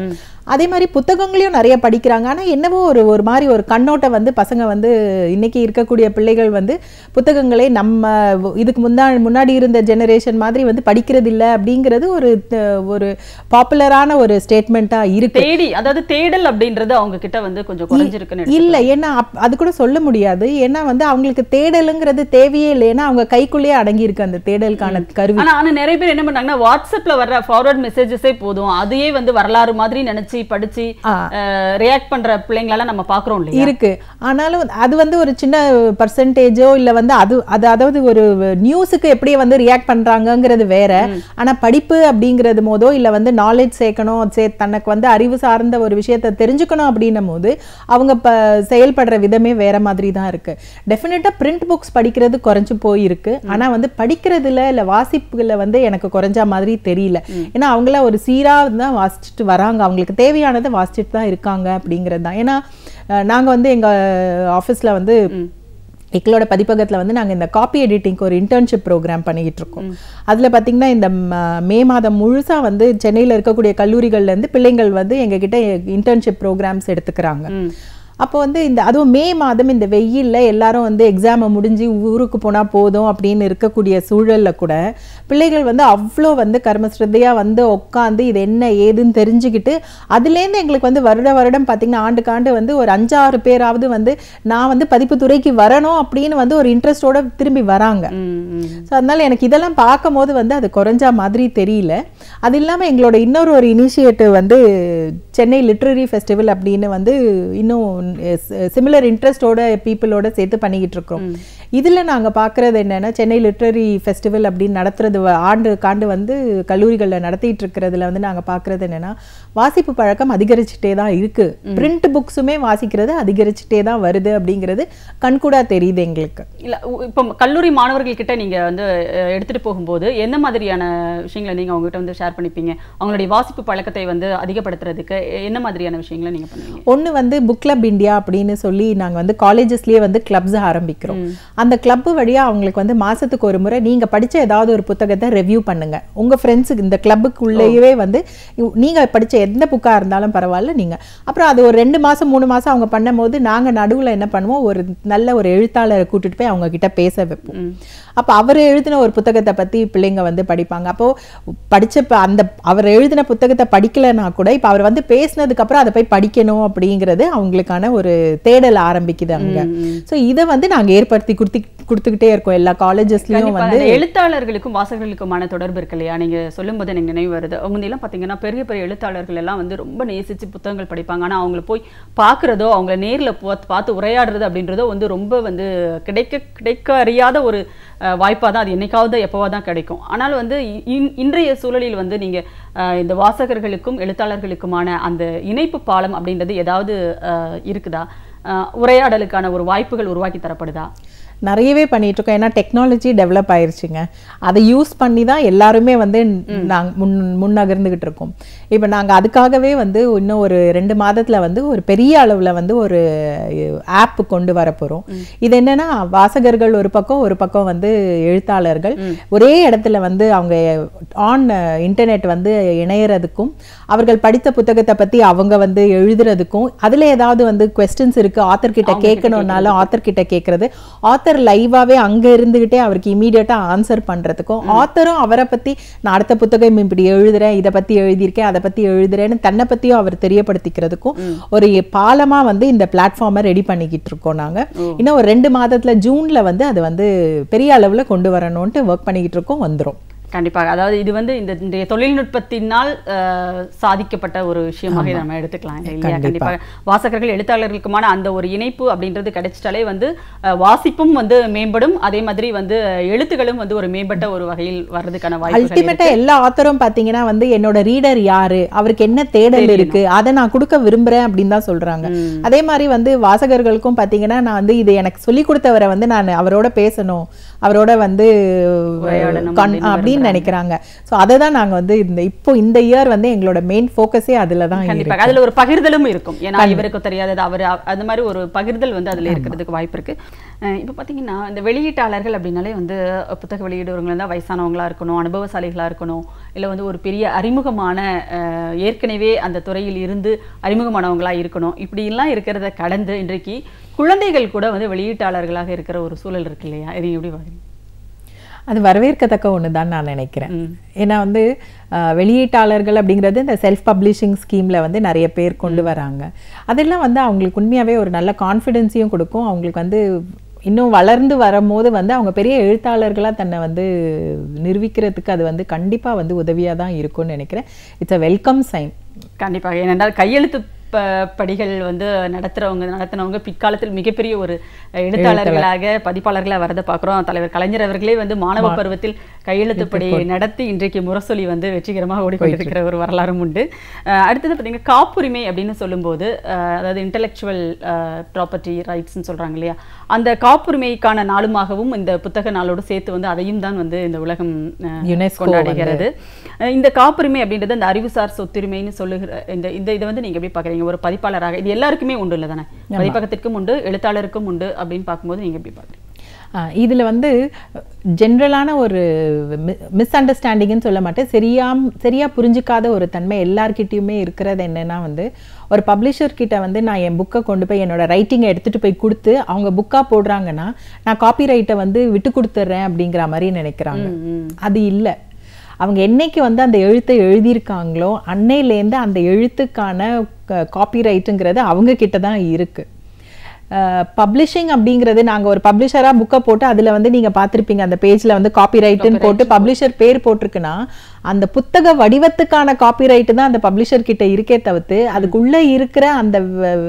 அதே மாதிரி புத்தகங்களையும் நிறைய படிக்கிறாங்க. ஆனால் என்னவோ ஒரு ஒரு மாதிரி ஒரு கண்ணோட்டம் வந்து பசங்க வந்து இன்னைக்கு இருக்கக்கூடிய பிள்ளைகள் வந்து புத்தகங்களை நம்ம இதுக்கு முன்னா முன்னாடி இருந்த ஜெனரேஷன் மாதிரி வந்து படிக்கிறது இல்லை அப்படிங்கிறது ஒரு ஒரு பாப்புலரான ஒரு ஸ்டேட்மெண்ட்டாக இருக்கு. தேடி அதாவது தேடல் அப்படின்றது அவங்க கிட்ட வந்து கொஞ்சம் குறைஞ்சிருக்குன்னு இல்லை, ஏன்னா அது கூட சொல்ல முடியாது. ஏன்னா வந்து அவங்களுக்கு தேடலுங்கிறது தேவையே இல்லை. ஏன்னா அவங்க கைக்குள்ளேயே அடங்கி இருக்கு அந்த தேடலுக்கான கருவி. ஆனா நிறைய பேர் என்ன பண்ணாங்கன்னா வாட்ஸ்அப்ல வர்ற ஃபார்வர்ட் மெசேஜஸே போதும், அதையே வந்து வரலாறு மாதிரி நினைச்சு படிச்சு ரியாக்ட் பண்ற பிள்ளைங்களெல்லாம் நம்ம பாக்குறோம் இல்லையா? இருக்கு. ஆனாலும் அது வந்து ஒரு சின்ன பர்சன்டேஜோ இல்ல வந்து அது அது அதாவது ஒரு நியூஸுக்கு எப்படி வந்து ரியாக்ட் பண்றாங்கங்கிறது வேற. ஆனா படிப்பு அப்படிங்கிறது போதோ இல்ல வந்து நாலேஜ் சேர்க்கணும், தனக்கு வந்து அறிவு சார்ந்த ஒரு விஷயத்தை தெரிஞ்சுக்கணும் அப்படின்னும் போது அவங்க செயல்படுற விதமே வேற மாதிரி தான் இருக்கு. டெஃபினட்டா பிரிண்ட் புக்ஸ் படிக்கிறது குறைஞ்சு போயிருக்கு. ஆனா வந்து படிக்கிறதுல இல்ல வாசிப்புல வந்து எனக்கு குறைஞ்ச மாதிரி தெரியல. ஏன்னா அவங்கள ஒரு சீரா தான் வாசிச்சுட்டு வராங்க, அவங்களுக்கு தேவையானதை வாசிச்சுட்டு தான் இருக்காங்க அப்படிங்கிறது தான். ஏன்னா நாங்கள் வந்து எங்கள் ஆஃபீஸில் வந்து எங்களோட பதிப்பகத்தில் வந்து நாங்கள் இந்த காப்பி எடிட்டிங்க்கு ஒரு இன்டர்ன்ஷிப் ப்ரோக்ராம் பண்ணிக்கிட்டு இருக்கோம். அதில் பார்த்திங்கன்னா இந்த மே மாதம் முழுசாக வந்து சென்னையில் இருக்கக்கூடிய கல்லூரிகள்லேருந்து பிள்ளைங்கள் வந்து எங்ககிட்ட இன்டர்ன்ஷிப் ப்ரோக்ராம்ஸ் எடுத்துக்கிறாங்க. அப்போ வந்து இந்த அதுவும் மே மாதம் இந்த வெயிலில் எல்லாரும் வந்து எக்ஸாமை முடிஞ்சு ஊருக்கு போனால் போதும் அப்படின்னு இருக்கக்கூடிய சூழலில் கூட பிள்ளைகள் வந்து அவ்வளோ வந்து கர்மஸ்ரத்தையாக வந்து உட்காந்து இது என்ன ஏதுன்னு தெரிஞ்சுக்கிட்டு அதுலேருந்து எங்களுக்கு வந்து வருட வருடம் பார்த்திங்கன்னா ஆண்டுக்கு ஆண்டு வந்து ஒரு அஞ்சாறு பேராவது வந்து நான் வந்து பதிப்புத்துறைக்கு வரணும் அப்படின்னு வந்து ஒரு இன்ட்ரெஸ்டோட திரும்பி வராங்க. ஸோ அதனால் எனக்கு இதெல்லாம் பார்க்கும் போது வந்து அது குறைஞ்சா மாதிரி தெரியல. அது இல்லாமல் எங்களோட இன்னொரு ஒரு இனிஷியேட்டிவ் வந்து சென்னை லிட்ரரி ஃபெஸ்டிவல் அப்படின்னு வந்து இன்னும் சிமிலர் இன்ட்ரெஸ்டோட பீப்புளோட சேர்த்து பண்ணிக்கிட்டு இருக்கோம். இதில் நாங்கள் பார்க்குறது என்னென்னா சென்னை லிட்ரரி ஃபெஸ்டிவல் அப்படின்னு நடத்துறது ஆண்டு காண்டு வந்து கல்லூரிகளில் நடத்திட்டு இருக்கிறதுல வந்து நாங்கள் பார்க்குறது என்னென்னா வாசிப்பு பழக்கம் அதிகரிச்சுட்டே தான் இருக்குது. பிரிண்ட் புக்ஸுமே வாசிக்கிறது அதிகரிச்சுட்டே தான் வருது அப்படிங்கிறது கண்கூடா தெரியுது எங்களுக்கு. இல்லை இப்போ கல்லூரி மாணவர்கள்கிட்ட நீங்கள் வந்து எடுத்துகிட்டு போகும்போது என்ன மாதிரியான விஷயங்களை நீங்கள் அவங்ககிட்ட வந்து ஷேர் பண்ணிப்பீங்க? அவங்களுடைய வாசிப்பு பழக்கத்தை வந்து அதிகப்படுத்துறதுக்கு என்ன மாதிரியான விஷயங்களை நீங்கள் பண்ணுவீங்க? ஒன்று வந்து புக் கிளப் இந்தியா அப்படின்னு சொல்லி நாங்கள் வந்து காலேஜஸ்லேயே வந்து கிளப்ஸ் ஆரம்பிக்கிறோம். அந்த கிளப் வழியாக அவங்களுக்கு வந்து மாதத்துக்கு ஒரு முறை நீங்கள் படித்த ஏதாவது ஒரு புத்தகத்தை ரிவ்யூ பண்ணுங்கள். உங்கள் ஃப்ரெண்ட்ஸுக்கு இந்த கிளப்புக்குள்ளேயே வந்து நீங்கள் படித்த எந்த புக்காக இருந்தாலும் பரவாயில்ல நீங்கள் அப்புறம் அது ஒரு ரெண்டு மாதம் மூணு மாதம் அவங்க பண்ணும்போது நாங்கள் நடுவில் என்ன பண்ணுவோம், ஒரு நல்ல ஒரு எழுத்தாளரை கூட்டிட்டு போய் அவங்க கிட்ட பேச வைப்போம். அப்போ அவர் எழுதின ஒரு புத்தகத்தை பற்றி பிள்ளைங்க வந்து படிப்பாங்க. அப்போது படித்த அந்த அவர் எழுதின புத்தகத்தை படிக்கலைன்னா கூட இப்போ அவர் வந்து பேசினதுக்கப்புறம் அதை போய் படிக்கணும் அப்படிங்கிறது அவங்களுக்கான ஒரு தேடல் ஆரம்பிக்குது அங்கே. ஸோ இதை வந்து நாங்கள் ஏற்படுத்தி கொடுத்து கொடுத்துக்கிட்டே இருக்கோம் எல்லா காலேஜஸ்லையும். வந்து எழுத்தாளர்களுக்கும் வாசகர்களுக்குமான தொடர்பு இருக்கு இல்லையா? நீங்கள் சொல்லும் போது எனக்கு நினைவு வருது. முன்னெல்லாம் பார்த்தீங்கன்னா பெரிய பெரிய எழுத்தாளர்கள் எல்லாம் வந்து ரொம்ப நேசித்து புத்தகங்கள் படிப்பாங்க. ஆனால் அவங்கள போய் பார்க்குறதோ அவங்கள நேரில் பார்த்து உரையாடுறது அப்படின்றதோ வந்து ரொம்ப வந்து கிடைக்க கிடைக்க அறியாத ஒரு வாய்ப்பாக தான் அது என்னைக்காவது எப்போவாக தான் கிடைக்கும். ஆனால் வந்து இன்றைய சூழலில் வந்து நீங்கள் இந்த வாசகர்களுக்கும் எழுத்தாளர்களுக்குமான அந்த இணைப்பு பாலம் அப்படின்றது ஏதாவது இருக்குதா? உரையாடலுக்கான ஒரு வாய்ப்புகள் உருவாக்கி தரப்படுதா? நிறையவே பண்ணிட்டு இருக்கோம். ஏன்னா டெக்னாலஜி டெவலப் ஆயிடுச்சுங்க. அதை யூஸ் பண்ணி தான் எல்லாருமே வந்து நாங்கள் முன் முன்னகர்ந்துகிட்டு இருக்கோம். இப்போ நாங்கள் அதுக்காகவே வந்து இன்னும் ஒரு ரெண்டு மாதத்தில் வந்து ஒரு பெரிய அளவில் வந்து ஒரு ஆப் கொண்டு வர போகிறோம். இது என்னன்னா வாசகர்கள் ஒரு பக்கம் ஒரு பக்கம் வந்து எழுத்தாளர்கள் ஒரே இடத்துல வந்து அவங்க ஆன் இன்டர்நெட் வந்து இணையறதுக்கும் அவர்கள் படித்த புத்தகத்தை பற்றி அவங்க வந்து எழுதுறதுக்கும் அதில் ஏதாவது வந்து கொஸ்டின்ஸ் இருக்குது ஆத்தர் கிட்ட கேட்கணுன்னாலும் ஆத்தர் கிட்ட கேட்கறது, ஆத்தர் லைவாவே அங்க இருந்துகிட்டே அவருக்கு இமீடியட்டா ஆன்சர் பண்றதுக்கும் ஆத்தரும் அவரை பத்தி நான் அடுத்த புத்தகம் இப்படி எழுதுறேன், இதை பத்தி எழுதியிருக்கேன், அதை பத்தி எழுதுறேன்னு தன்னை பத்தியும் அவர் தெரியப்படுத்திக்கிறதுக்கும் ஒரு பாலமா வந்து இந்த பிளாட்ஃபார்மை ரெடி பண்ணிக்கிட்டு இருக்கோம் நாங்க. இன்னும் ஒரு ரெண்டு மாதத்துல ஜூன்ல வந்து அது வந்து பெரிய அளவுல கொண்டு வரணும்ட்டு ஒர்க் பண்ணிக்கிட்டு இருக்கோம். வந்துரும் கண்டிப்பாக. அதாவது இது வந்து இந்த இன்றைய தொழில்நுட்பத்தினால் சாதிக்கப்பட்ட ஒரு விஷயமாக நம்ம எடுத்துக்கலாம் இல்லையா? கண்டிப்பாக வாசகர்கள் எழுத்தாளர்களுக்குமான அந்த ஒரு இணைப்பு அப்படின்றது கிடைச்சிட்டாலே வந்து வாசிப்பும் வந்து மேம்படும், அதே மாதிரி வந்து எழுத்துக்களும் வந்து ஒரு மேம்பட்ட ஒரு வகையில் வர்றதுக்கான வாய்ப்பு. அல்டிமேட்டா எல்லா ஆத்தரும் பாத்தீங்கன்னா வந்து என்னோட ரீடர் யாரு, அவருக்கு என்ன தேடல் இருக்கு, அதை நான் கொடுக்க விரும்புறேன் அப்படின்னு தான் சொல்றாங்க. அதே மாதிரி வந்து வாசகர்களுக்கும் பாத்தீங்கன்னா நான் வந்து இது எனக்கு சொல்லி கொடுத்தவரை வந்து நான் அவரோட பேசணும், அவரோட வந்து அப்படின்னு நினைக்கிறாங்க. ஸோ அதை தான் நாங்கள் வந்து இந்த இப்போ இந்த இயர் வந்து எங்களோட மெயின் ஃபோக்கஸே அதில் தான் இருக்கு. அதில் ஒரு பகிர்தலும் இருக்கும். ஏன்னா இவருக்கு தெரியாதது அவர் அந்த மாதிரி ஒரு பகிர்தல் வந்து அதில் இருக்கிறதுக்கு வாய்ப்பு இருக்கு. இப்போ பார்த்தீங்கன்னா இந்த வெளியீட்டாளர்கள் அப்படின்னாலே வந்து புத்தக வெளியிடுறவங்க தான் வயசானவங்களா இருக்கணும், அனுபவசாலிகளாக இருக்கணும், இல்லை வந்து ஒரு பெரிய அறிமுகமான ஏற்கனவே அந்த துறையில் இருந்து அறிமுகமானவங்களா இருக்கணும். இப்படிலாம் இருக்கிறத கடந்து இன்றைக்கு குழந்தைகள் கூட வந்து வெளியீட்டாளர்களாக இருக்கிற ஒரு சூழல் இருக்கு இல்லையா? இது எப்படி பார்க்குறீங்க? அது வரவேற்கத்தக்க ஒன்று தான் நான் நினைக்கிறேன். ஏன்னா வந்து வெளியீட்டாளர்கள் அப்படிங்கிறது இந்த செல்ஃப் பப்ளிஷிங் ஸ்கீமில் வந்து நிறைய பேர் கொண்டு வராங்க. அதெல்லாம் வந்து அவங்களுக்கு உண்மையாகவே ஒரு நல்ல கான்ஃபிடென்ஸையும் கொடுக்கும். அவங்களுக்கு வந்து இன்னும் வளர்ந்து வரும்போது வந்து அவங்க பெரிய எழுத்தாளர்களாக தன்னை வந்து நிரூபிக்கிறதுக்கு அது வந்து கண்டிப்பாக வந்து உதவியாக தான் இருக்கும்னு நினைக்கிறேன். It's a welcome sign. கண்டிப்பாக. ஏனென்றால் கையெழுத்து ப படிகள் வந்து நடத்துகிறவங்க நடத்தினவங்க பிற்காலத்தில் மிகப்பெரிய ஒரு எழுத்தாளர்களாக பதிப்பாளர்களாக வரதை பார்க்குறோம். தலைவர் கலைஞர் அவர்களே வந்து மாணவ பருவத்தில் கையெழுத்துப்படி நடத்தி இன்றைக்கு முரசொலி வந்து வெற்றிகரமாக ஓடிக்கொண்டிருக்கிற ஒரு வரலாறும் உண்டு. அடுத்தது பார்த்தீங்கன்னா காப்புரிமை அப்படின்னு சொல்லும்போது, அதாவது இன்டெலெக்சுவல் ப்ராப்பர்ட்டி ரைட்ஸ்ன்னு சொல்கிறாங்க இல்லையா, அந்த காப்புரிமைக்கான நாளுமாகவும் இந்த புத்தக நாளோடு சேர்த்து வந்து அதையும் தான் வந்து இந்த உலகம் கொண்டாடுகிறது. இந்த காப்புரிமை அப்படின்றது அந்த அறிவுசார் சொத்துரிமைன்னு சொல்லுகிற இந்த இந்த இதை வந்து நீங்கள் எப்படி பார்க்குறீங்க? ஒரு பதிப்பாளராக இது எல்லாருக்குமே உண்டு இல்லை தானே? பதிப்பகத்திற்கும் உண்டு, எழுத்தாளருக்கும் உண்டு அப்படின்னு பார்க்கும்போது நீங்கள் எப்படி பார்க்குறீங்க? இதில் வந்து ஜென்ரலான ஒரு மிஸ் அண்டர்ஸ்டாண்டிங்னு சொல்ல மாட்டேன், சரியா சரியாக புரிஞ்சிக்காத ஒரு தன்மை எல்லார்கிட்டையுமே இருக்கிறது என்னென்னா வந்து, ஒரு பப்ளிஷர்கிட்ட வந்து நான் என் புக்கை கொண்டு போய் என்னோட ரைட்டிங்கை எடுத்துகிட்டு போய் கொடுத்து அவங்க புக்காக போடுறாங்கன்னா நான் காப்பி ரைட்டை வந்து விட்டு கொடுத்துட்றேன் அப்படிங்கிற மாதிரி நினைக்கிறாங்க. அது இல்லை. அவங்க என்னைக்கு வந்து அந்த எழுத்தை எழுதியிருக்காங்களோ அன்னையிலேருந்து அந்த எழுத்துக்கான காப்பி ரைட்டுங்கிறது அவங்க கிட்ட தான் இருக்குது. பப்ளிஷிங் அப்படிங்கிறது நாங்கள் ஒரு பப்ளிஷராக புக்கை போட்டு அதில் வந்து நீங்கள் பார்த்துருப்பீங்க அந்த பேஜில் வந்து காப்பி ரைட்டுன்னு போட்டு பப்ளிஷர் பேர் போட்டிருக்குன்னா அந்த புத்தக வடிவத்துக்கான காப்பி ரைட்டு தான் அந்த பப்ளிஷர் கிட்ட இருக்கே தவிர்த்து அதுக்குள்ளே இருக்கிற அந்த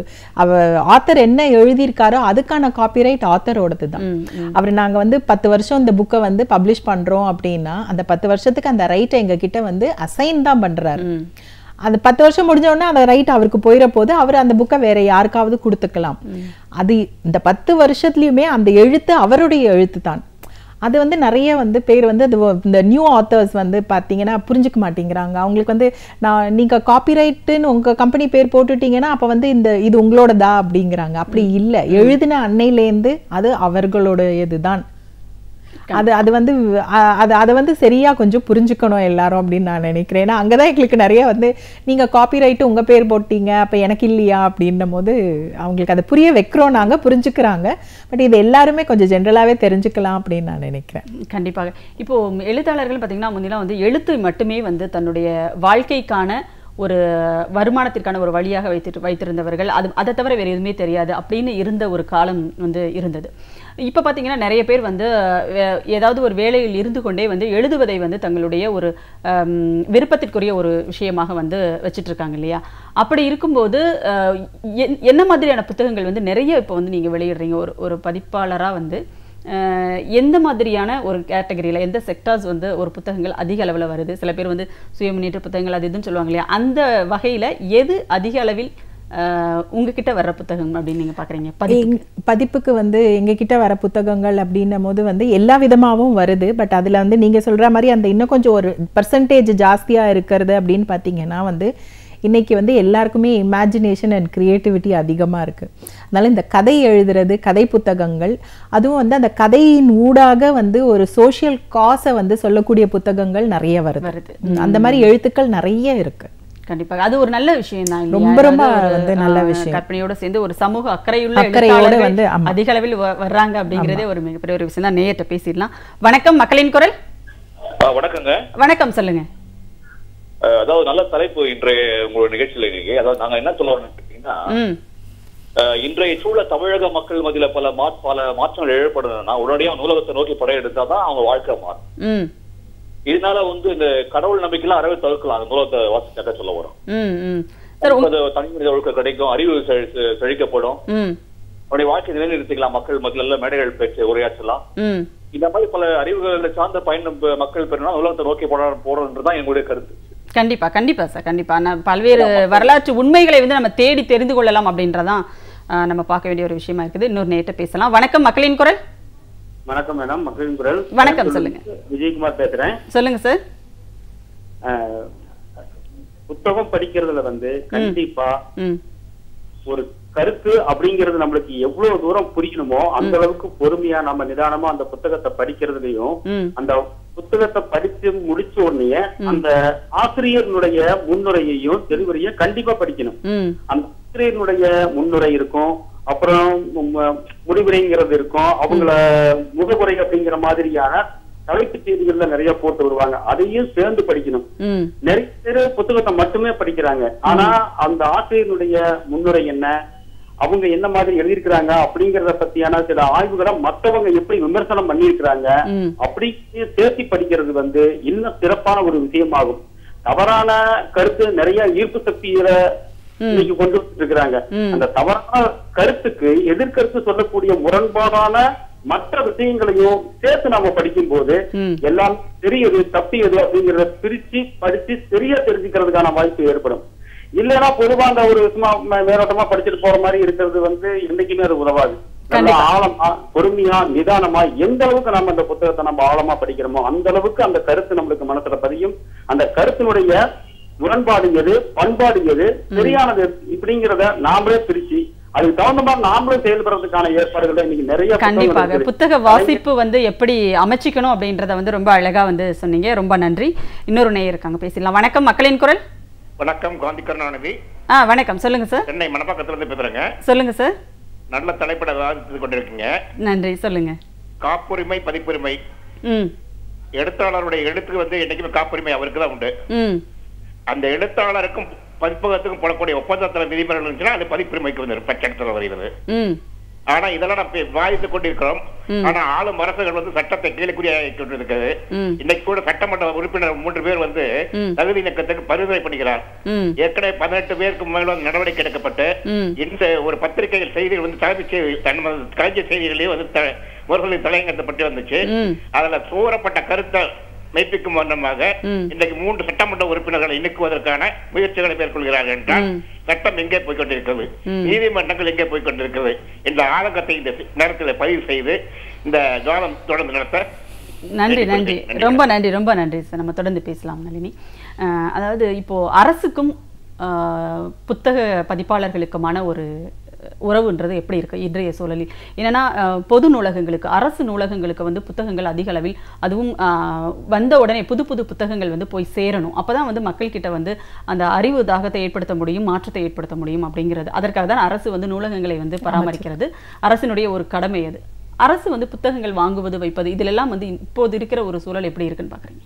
ஆத்தர் என்ன எழுதியிருக்காரோ அதுக்கான காப்பி ரைட் ஆத்தரோடது தான். அவர் நாங்கள் வந்து பத்து வருஷம் இந்த புக்கை வந்து பப்ளிஷ் பண்ணுறோம் அப்படின்னா அந்த பத்து வருஷத்துக்கு அந்த ரைட்டை எங்கள் கிட்ட வந்து அசைன் தான் பண்ணுறாரு. அந்த பத்து வருஷம் முடிஞ்ச உடனே அந்த ரைட் அவருக்கு போயிட போது அவர் அந்த புக்கை வேற யாருக்காவது கொடுத்துக்கலாம். அது இந்த பத்து வருஷத்துலயுமே அந்த எழுத்து அவருடைய எழுத்து தான். அது வந்து நிறைய வந்து பேர் வந்து அது இந்த நியூ ஆத்தர்ஸ் வந்து பார்த்தீங்கன்னா புரிஞ்சுக்க மாட்டேங்கிறாங்க. அவங்களுக்கு வந்து நான் நீங்கள் காப்பிரைட்டுன்னு உங்கள் கம்பெனி பேர் போட்டுட்டீங்கன்னா அப்போ வந்து இந்த இது உங்களோடதா அப்படிங்கிறாங்க. அப்படி இல்லை, எழுதின அன்னையிலேருந்து அது அவர்களுடையது தான். அது அது வந்து அது அதை வந்து சரியாக கொஞ்சம் புரிஞ்சுக்கணும் எல்லாரும் அப்படின்னு நான் நினைக்கிறேன். ஏன்னா அங்கே தான் எங்களுக்கு நிறைய வந்து நீங்கள் காப்பி ரைட்டு உங்கள் பேர் போட்டீங்க அப்போ எனக்கு இல்லையா அப்படின்னும் போது அவங்களுக்கு அதை புரிய வைக்கிறோம், நாங்கள் புரிஞ்சுக்கிறாங்க. பட் இது எல்லாருமே கொஞ்சம் ஜென்ரலாகவே தெரிஞ்சுக்கலாம் அப்படின்னு நான் நினைக்கிறேன். கண்டிப்பாக. இப்போது எழுத்தாளர்கள் பார்த்திங்கன்னா முன்னெல்லாம் வந்து எழுத்து மட்டுமே வந்து தன்னுடைய வாழ்க்கைக்கான ஒரு வருமானத்திற்கான ஒரு வழியாக வைத்துட்டு வைத்திருந்தவர்கள், அது அதை தவிர வேறு எதுவுமே தெரியாது அப்படின்னு இருந்த ஒரு காலம் வந்து இருந்தது. இப்போ பார்த்தீங்கன்னா நிறைய பேர் வந்து ஏதாவது ஒரு வேலையில் இருந்து கொண்டே வந்து எழுதுவதை வந்து தங்களுடைய ஒரு விருப்பத்திற்குரிய ஒரு விஷயமாக வந்து வச்சுட்டு இருக்காங்க இல்லையா? அப்படி இருக்கும்போது என்ன மாதிரியான புத்தகங்கள் வந்து நிறைய இப்போ வந்து நீங்கள் வெளியிடுறீங்க? ஒரு ஒரு பதிப்பாளராக வந்து எந்த மாதிரியான ஒரு கேட்டகரியில் எந்த செக்டார்ஸ் வந்து ஒரு புத்தகங்கள் அதிக அளவில் வருது? சில பேர் வந்து சுய முன்னேற்ற புத்தகங்கள் அது இதுன்னு சொல்லுவாங்க இல்லையா? அந்த வகையில் எது அதிக அளவில் உங்ககிட்ட வர்ற புத்தகம் அப்படின்னு நீங்கள் பார்க்குறீங்க? பதிப்புக்கு வந்து எங்ககிட்ட வர புத்தகங்கள் அப்படின்னும் போது வந்து எல்லா விதமாகவும் வருது. பட் அதில் வந்து நீங்கள் சொல்கிற மாதிரி அந்த இன்னும் கொஞ்சம் ஒரு பர்சன்டேஜ் ஜாஸ்தியாக இருக்கிறது அப்படின்னு பார்த்தீங்கன்னா வந்து இன்றைக்கி வந்து எல்லாருக்குமே இமேஜினேஷன் அண்ட் க்ரியேட்டிவிட்டி அதிகமாக இருக்குது. அதனால் இந்த கதை எழுதுறது, கதை புத்தகங்கள், அதுவும் வந்து அந்த கதையின் ஊடாக வந்து ஒரு சோஷியல் காஸை வந்து சொல்லக்கூடிய புத்தகங்கள் நிறைய வருது. அந்த மாதிரி எழுத்துக்கள் நிறைய இருக்குது. கண்டிப்பாக அது ஒரு நல்ல விஷயம் தான். ரொம்ப ரொம்ப வந்து நல்ல விஷயம். கற்பனையோட சேர்ந்து ஒரு சமூக அக்கறையுள்ள அக்கறையோட வந்து அதிக அளவில் வர்றாங்க அப்படிங்கிறதே ஒரு மிகப்பெரிய ஒரு விஷயம் தான். நேயர்கிட்ட பேசிடலாம். வணக்கம், மக்களின் குரல். வணக்கங்க. வணக்கம், சொல்லுங்க. அதாவது நல்ல தலைப்பு இன்றைய உங்களோட நிகழ்ச்சியில இன்னைக்கு. அதாவது நாங்க என்ன சொல்ல கேட்டீங்கன்னா, இன்றைய சூழ தமிழக மக்கள் மத்தியில பல பல மாற்றங்கள் எழுப்படணும்னா உடனடியாக நூலகத்தை நோக்கி படையெடுத்தாதான் அவங்க வாழ்க்கை மாறும். இதனால வந்து இந்த கடவுள் நம்பிக்கைலாம் அறவே தவிர்க்கலாம். அந்த நூலகத்தை வாசிச்சாக்க சொல்ல வரும். தனி மனித ஒழுக்கம் கிடைக்கும், அறிவு செழிக்கப்படும், அவருடைய வாழ்க்கை நிலைநிறுத்திக்கலாம், மக்கள் மத்தியில மேடைகள் பேச்சு உரையாற்றலாம். இந்த மாதிரி பல அறிவுகளை சார்ந்த பயணம் மக்கள் பெறணும் நூலகத்தை நோக்கி போட போறதுன்றதுதான் எங்களுடைய கருத்து. கண்டிப்பா கண்டிப்பா சார், கண்டிப்பா. பல்வேறு வரலாற்று உண்மைகளை வந்து நம்ம தேடி தெரிந்து கொள்ளலாம் அப்படின்றதான் நம்ம பார்க்க வேண்டிய ஒரு விஷயமா இருக்குது. இன்னொரு நேற்று பேசலாம். வணக்கம், மக்களின் குரல். வணக்கம் மேடம், மக்களின் குரல். வணக்கம், சொல்லுங்க. விஜயகுமார் பேசுறேன். சொல்லுங்க சார். புத்தகம் படிக்கிறதுல வந்து கண்டிப்பா ஒரு கருத்து அப்படிங்கிறது நம்மளுக்கு எவ்வளவு தூரம் புரியணுமோ அந்த அளவுக்கு பொறுமையா நம்ம நிதானமா அந்த புத்தகத்தை படிக்கிறதுலயும் அந்த புத்தகத்தை படிச்சு முடிச்ச உடனே அந்த ஆசிரியர்களுடைய முன்னுரையையும் தெளிவுரையும் கண்டிப்பா படிக்கணும். அந்த ஆசிரியர்களுடைய முன்னுரை இருக்கும், அப்புறம் முடிவுரைங்கிறது இருக்கும், அவங்கள முகவுரை அப்படிங்கிற மாதிரியான தலைப்பு செய்திகள்ல நிறைய போட்டு வருவாங்க, அதையும் சேர்ந்து படிக்கணும். நிறைய பேர் புத்தகத்தை மட்டுமே படிக்கிறாங்க, ஆனா அந்த ஆசிரியர்களுடைய முன்னுரை என்ன, அவங்க என்ன மாதிரி எழுதியிருக்கிறாங்க அப்படிங்கறத பத்தியான சில ஆய்வுகளை மற்றவங்க எப்படி விமர்சனம் பண்ணிருக்கிறாங்க அப்படி சேர்த்து படிக்கிறது வந்து இன்னும் சிறப்பான ஒரு விஷயமாகும். தவறான கருத்து நிறைய ஈர்ப்பு சக்தியில இன்னைக்கு கொண்டு இருக்கிறாங்க. அந்த தவறான கருத்துக்கு எதிர்கருத்து சொல்லக்கூடிய முரண்பாடான மற்ற விஷயங்களையும் சேர்த்து நாம படிக்கும் போது எல்லாம் தெரியது தப்பியது அப்படிங்கறத பிரிச்சு படிச்சு சரியா தெரிஞ்சுக்கிறதுக்கான வாய்ப்பு ஏற்படும். இல்லைன்னா பொதுவா அந்த ஒரு விதமா மேலோட்டமா படிச்சுட்டு போற மாதிரி இருக்கிறது வந்து என்னைக்குமே அது உதவாது. ஆழமா பொறுமையா நிதானமா எந்த அளவுக்கு நம்ம அந்த புத்தகத்தை நம்ம ஆழமா படிக்கிறோமோ அந்த அளவுக்கு அந்த கருத்து நம்மளுக்கு மனசுல பதியும். அந்த கருத்தினுடைய முரண்பாடு எது, பண்பாடு எது, சரியானது இப்படிங்கிறத நாமளே பிரிச்சு அதுக்கு தகுந்த மாதிரி நாமளும் செயல்படுறதுக்கான ஏற்பாடுகள் இன்னைக்கு நிறைய. கண்டிப்பாக புத்தக வாசிப்பு வந்து எப்படி அமைச்சிக்கணும் அப்படின்றத வந்து ரொம்ப அழகா வந்து சொன்னீங்க. ரொம்ப நன்றி. இன்னொரு நேயர் இருக்காங்க, பேசலாம். வணக்கம், மக்களின் குரல். வணக்கம், காந்தி கருணாநிதி. ஆ வணக்கம், சொல்லுங்க சார். சென்னை மணப்பாக்கத்துல இருந்து பேசுறேங்க. சொல்லுங்க சார். நல்ல தலைப்பட வாசித்து கொண்டிருக்கீங்க. நன்றி, சொல்லுங்க. காப்புரிமை பதிப்புரிமை. ம் எழுத்தாளருடைய எழுத்துக்கு வந்து என்னைக்குமே காப்புரிமை அவருக்கு தான் உண்டு. ம் அந்த எழுத்தாளருக்கும் பதிப்பகத்துக்கும் போடக்கூடிய ஒப்பந்தத்துல விதிமுறைகள் இருந்துச்சுன்னா அது பதிப்புரிமைக்கு வந்து பட்சத்தில் வருகிறது. ஆனா இதெல்லாம் நம்ம வாதித்துக் கொண்டிருக்கிறோம். ஆனா ஆளும் அரசுகள் வந்து சட்டத்தை கீழக்குரிய கொண்டிருக்கிறது. இன்னைக்கு கூட சட்டமன்ற உறுப்பினர் மூன்று பேர் வந்து தகுதி நீக்கத்துக்கு பரிந்துரை பண்ணுகிறார். ஏற்கனவே பதினெட்டு பேருக்கு மேல நடவடிக்கை எடுக்கப்பட்டு இந்த ஒரு பத்திரிகைகள் செய்திகள் வந்து தலைமைச் செய்தி கலைஞர் செய்திகளே வந்து முறைகளின் தலையங்கத்தை வந்துச்சு. அதுல கூறப்பட்ட கருத்தை மெய்ப்பிக்கும் வண்ணமாக இன்றைக்கு மூன்று சட்டமன்ற உறுப்பினர்களை நீக்குவதற்கான முயற்சிகளை மேற்கொள்கிறார்கள் என்றால் சட்டம் எங்கே போய்கொண்டிருக்கிறது, நீதிமன்றங்கள் எங்கே போய்கொண்டிருக்கிறது என்ற ஆதங்கத்தை இந்த நேரத்தில் பதிவு செய்து இந்த விவாதம் தொடர்ந்து நடத்த நன்றி. நன்றி, ரொம்ப நன்றி, ரொம்ப நன்றி சார். நம்ம தொடர்ந்து பேசலாம் நளினி. அதாவது இப்போ அரசுக்கும் புத்தக பதிப்பாளர்களுக்குமான ஒரு உறவுன்றது எப்படி இருக்கு இன்றைய சூழலில்? என்னன்னா பொது நூலகங்களுக்கு, அரசு நூலகங்களுக்கு வந்து புத்தகங்கள் அதிக அளவில், அதுவும் வந்த உடனே புது புது புத்தகங்கள் வந்து போய் சேரணும். அப்பதான் வந்து மக்கள் கிட்ட வந்து அந்த அறிவு தாகத்தை ஏற்படுத்த முடியும், மாற்றத்தை ஏற்படுத்த முடியும் அப்படிங்கிறது. அதற்காக தான் அரசு வந்து நூலகங்களை வந்து பராமரிக்கிறது. அரசினுடைய ஒரு கடமை அது. அரசு வந்து புத்தகங்கள் வாங்குவது, வைப்பது, இதிலெல்லாம் வந்து இப்போது இருக்கிற ஒரு சூழல் எப்படி இருக்குன்னு பாக்குறீங்க?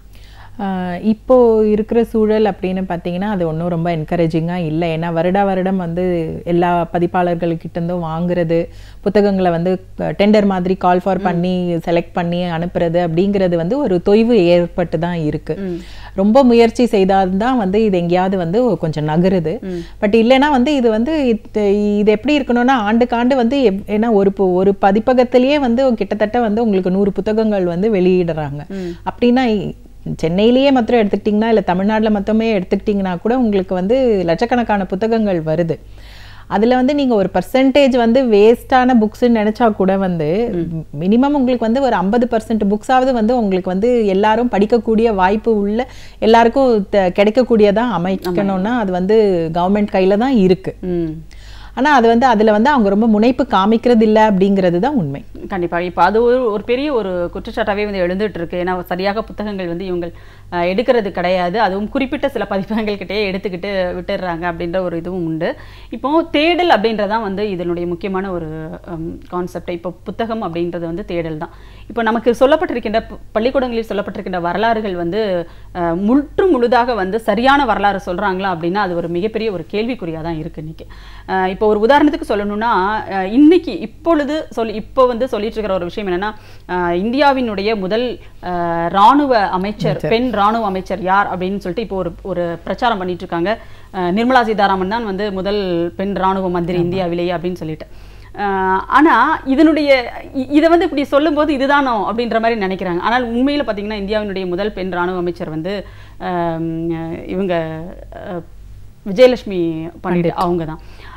இப்போ இருக்கிற சூழல் அப்படின்னு பார்த்தீங்கன்னா அது ஒன்றும் ரொம்ப என்கரேஜிங்காக இல்லை. ஏன்னா வருடா வருடம் வந்து எல்லா பதிப்பாளர்கள்கிட்டேருந்தும் வாங்குறது, புத்தகங்களை வந்து டெண்டர் மாதிரி கால் ஃபார் பண்ணி செலக்ட் பண்ணி அனுப்புறது அப்படிங்கிறது வந்து ஒரு தொய்வு ஏற்பட்டு தான் இருக்கு. ரொம்ப முயற்சி செய்தால்தான் வந்து இது எங்கேயாவது வந்து கொஞ்சம் நகருது. பட் இல்லைன்னா வந்து இது வந்து இது எப்படி இருக்கணும்னா ஆண்டுக்கு ஆண்டு வந்து ஏன்னா ஒரு ஒரு பதிப்பகத்திலேயே வந்து கிட்டத்தட்ட வந்து உங்களுக்கு நூறு புத்தகங்கள் வந்து வெளியிடுறாங்க. அப்படின்னா சென்னையிலேயே மாத்திரம் எடுத்துக்கிட்டிங்கன்னா இல்லை தமிழ்நாட்டில் மொத்தமே எடுத்துக்கிட்டிங்கன்னா கூட உங்களுக்கு வந்து லட்சக்கணக்கான புத்தகங்கள் வருது. அதில் வந்து நீங்கள் ஒரு பர்சன்டேஜ் வந்து வேஸ்டான புக்ஸ்ன்னு நினச்சா கூட வந்து மினிமம் உங்களுக்கு வந்து ஒரு ஐம்பது பர்சன்ட் புக்ஸாவது வந்து உங்களுக்கு வந்து எல்லாரும் படிக்கக்கூடிய வாய்ப்பு உள்ள எல்லாருக்கும் கிடைக்கக்கூடியதாக அமைக்கணும்னா அது வந்து கவர்மெண்ட் கையில் தான் இருக்குது. ஆனால் அது வந்து அதில் வந்து அவங்க ரொம்ப முனைப்பு காமிக்கிறது இல்லை அப்படிங்கிறது தான் உண்மை. கண்டிப்பாக இப்போ அது ஒரு ஒரு பெரிய ஒரு குற்றச்சாட்டாகவே வந்து எழுந்துட்டு இருக்கு. ஏன்னா சரியாக புத்தகங்கள் வந்து இவங்க எடுக்கிறது கிடையாது, அதுவும் குறிப்பிட்ட சில பதிப்பகங்கள் கிட்டே எடுத்துக்கிட்டு விட்டுடுறாங்க அப்படின்ற ஒரு இதுவும் உண்டு. இப்போ தேடல் அப்படின்றதான் வந்து இதனுடைய முக்கியமான ஒரு கான்செப்ட். இப்போ புத்தகம் அப்படின்றது வந்து தேடல் தான். இப்போ நமக்கு சொல்லப்பட்டிருக்கின்ற பள்ளிக்கூடங்களில் சொல்லப்பட்டிருக்கின்ற வரலாறுகள் வந்து முற்று முழுதாக வந்து சரியான வரலாறு சொல்கிறாங்களா அப்படின்னா அது ஒரு மிகப்பெரிய ஒரு கேள்விக்குறியாக தான் இருக்குது இன்னைக்கு. இப்போ ஒரு உதாரணத்துக்கு சொல்லணும்னா இன்னைக்கு இப்பொழுது சொல்லி இப்போ வந்து சொல்லிட்டு இருக்கிற ஒரு விஷயம் என்னன்னா இந்தியாவினுடைய முதல் இராணுவ அமைச்சர், பெண் இராணுவ அமைச்சர் யார் அப்படின்னு சொல்லிட்டு இப்போ ஒரு ஒரு பிரச்சாரம் பண்ணிட்டு இருக்காங்க. நிர்மலா சீதாராமன் தான் வந்து முதல் பெண் இராணுவ மந்திரி இந்தியாவிலேயே அப்படின்னு சொல்லிட்டு. ஆனா இதனுடைய இதை வந்து இப்படி சொல்லும் போது இதுதானோ அப்படின்ற மாதிரி நினைக்கிறாங்க. ஆனால் உண்மையில பாத்தீங்கன்னா இந்தியாவினுடைய முதல் பெண் இராணுவ அமைச்சர் வந்து இவங்க விஜயலட்சுமி பண்டிட் அவங்க தான்.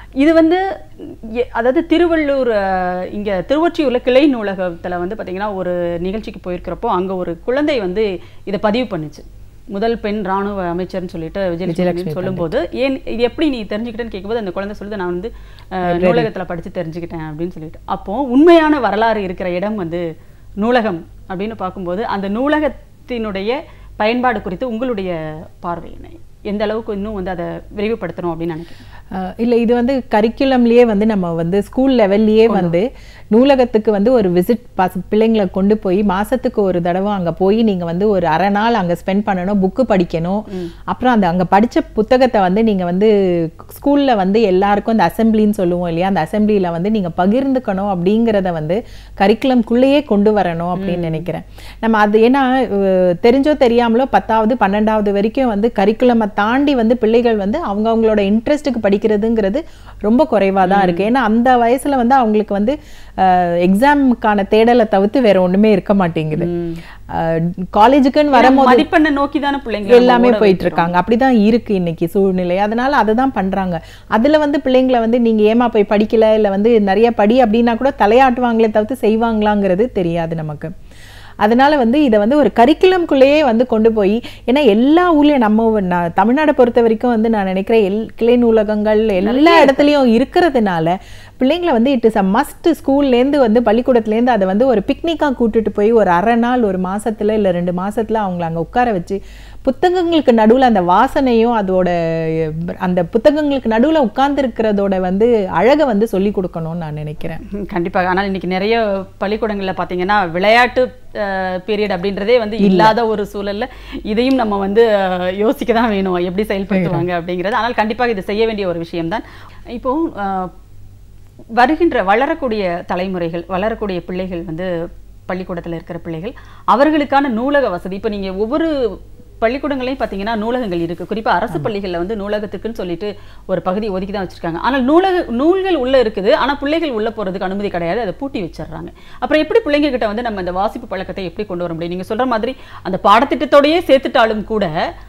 இது வந்து அதாவது திருவள்ளூர் இங்கே திருவொற்றியூரில் கிளை நூலகத்தில் வந்து பார்த்திங்கன்னா ஒரு நிகழ்ச்சிக்கு போயிருக்கிறப்போ அங்கே ஒரு குழந்தை வந்து இதை பதிவு பண்ணுச்சு. முதல் பெண் ராணுவ அமைச்சர்னு சொல்லிட்டு விஜயலட்சுமி சொல்லும்போது ஏன் இது எப்படி நீ தெரிஞ்சுக்கிட்டேன்னு கேட்கும்போது அந்த குழந்தை சொல்லுது நான் வந்து நூலகத்தில் படித்து தெரிஞ்சுக்கிட்டேன் அப்படின்னு சொல்லிட்டு. அப்போது உண்மையான வரலாறு இருக்கிற இடம் வந்து நூலகம் அப்படின்னு பார்க்கும்போது அந்த நூலகத்தினுடைய பயன்பாடு குறித்து உங்களுடைய பார்வை என்ன? எந்த அளவுக்கு இன்னும் வந்து அதை விரிவுபடுத்தணும் அப்படின்னு நினைக்கிறேன். இல்லை, இது வந்து கரிக்குலம்லேயே வந்து நம்ம வந்து ஸ்கூல் லெவல்லையே வந்து நூலகத்துக்கு வந்து ஒரு விசிட் பாஸ் பிள்ளைங்களை கொண்டு போய் மாதத்துக்கு ஒரு தடவை அங்கே போய் நீங்கள் வந்து ஒரு அரை நாள் அங்கே ஸ்பெண்ட் பண்ணணும், புக்கு படிக்கணும். அப்புறம் அந்த அங்கே படித்த புத்தகத்தை வந்து நீங்கள் வந்து ஸ்கூலில் வந்து எல்லாருக்கும் அந்த அசம்பிளின்னு சொல்லுவோம் இல்லையா, அந்த அசம்பிளியில் வந்து நீங்கள் பகிர்ந்துக்கணும் அப்படிங்கிறத வந்து கரிக்குலம்குள்ளேயே கொண்டு வரணும் அப்படின்னு நினைக்கிறேன். நம்ம அது ஏன்னா தெரிஞ்சோ தெரியாமலோ பத்தாவது பன்னெண்டாவது வரைக்கும் வந்து கரிக்குலமை தாண்டி வந்து பிள்ளைகள் வந்து அவங்க அவங்களோட இன்ட்ரெஸ்ட்டுக்கு படிக்கிறதுங்கிறது ரொம்ப குறைவாக தான் இருக்குது. ஏன்னா அந்த வயசில் வந்து அவங்களுக்கு வந்து எக்ஸாமுக்கான தேடலை தவிர்த்து வேற ஒன்றுமே இருக்க மாட்டேங்குது. காலேஜுக்குன்னு வரும்போது மதிப்பெண்ணை நோக்கி தானே பிள்ளைங்க எல்லாமே போயிட்டு இருக்காங்க. அப்படிதான் இருக்கு இன்னைக்கு சூழ்நிலை. அதனால அதை தான் பண்றாங்க. அதுல வந்து பிள்ளைங்களை வந்து நீங்க ஏமா போய் படிக்கல இல்லை வந்து நிறைய படி அப்படின்னா கூட தலையாட்டுவாங்களே தவிர்த்து செய்வாங்களாங்கிறது தெரியாது நமக்கு. அதனால வந்து இதை வந்து ஒரு கரிக்குலம்குள்ளேயே வந்து கொண்டு போய், ஏன்னா எல்லா ஊர்லேயும் நம்ம தமிழ்நாடை பொறுத்த வரைக்கும் வந்து நான் நினைக்கிறேன் எல் கிளை நூலகங்கள் எல்லா இடத்துலையும் இருக்கிறதுனால பிள்ளைங்களை வந்து இட் இஸ் அ மஸ்ட் ஸ்கூல்லேருந்து வந்து பள்ளிக்கூடத்துலேருந்து அதை வந்து ஒரு பிக்னிக்காக கூட்டிட்டு போய் ஒரு அரை நாள் ஒரு மாசத்துல இல்லை ரெண்டு மாசத்துல அவங்கள அங்கே உட்கார வச்சு புத்தகங்களுக்கு நடுவில் அந்த வாசனையும் அதோட அந்த புத்தகங்களுக்கு நடுவில் உட்கார்ந்துருக்கிறதோட வந்து அழகை வந்து சொல்லி கொடுக்கணும்னு நான் நினைக்கிறேன். கண்டிப்பாக. ஆனால் இன்னைக்கு நிறைய பள்ளிக்கூடங்களில் பார்த்தீங்கன்னா விளையாட்டு பீரியட் அப்படின்றதே வந்து இல்லாத ஒரு சூழல்ல இதையும் நம்ம வந்து யோசிக்க தான் வேணும் எப்படி செயல்படுத்துவாங்க அப்படிங்கிறது. ஆனால் கண்டிப்பாக இது செய்ய வேண்டிய ஒரு விஷயம்தான். இப்போ வருகின்ற வளரக்கூடிய தலைமுறைகள், வளரக்கூடிய பிள்ளைகள் வந்து பள்ளிக்கூடத்தில் இருக்கிற பிள்ளைகள், அவர்களுக்கான நூலக வசதி இப்போ நீங்கள் ஒவ்வொரு பள்ளிக்கூடங்களையும் பார்த்தீங்கன்னா நூலகங்கள் இருக்குது. குறிப்பாக அரசு பள்ளிகளில் வந்து நூலகத்துக்குன்னு சொல்லிட்டு ஒரு பகுதி ஒதுக்கி தான் வச்சுருக்காங்க. ஆனால் நூலக நூல்கள் உள்ளே இருக்குது, ஆனால் பிள்ளைகள் உள்ளே போகிறதுக்கு அனுமதி கிடையாது, அதை பூட்டி வச்சிடுறாங்க. அப்புறம் எப்படி பிள்ளைங்க கிட்ட வந்து நம்ம இந்த வாசிப்பு பழக்கத்தை எப்படி கொண்டு வர முடியும்? நீங்கள் சொல்கிற மாதிரி அந்த பாடத்திட்டத்தோடையே சேர்த்துட்டாலும் கூட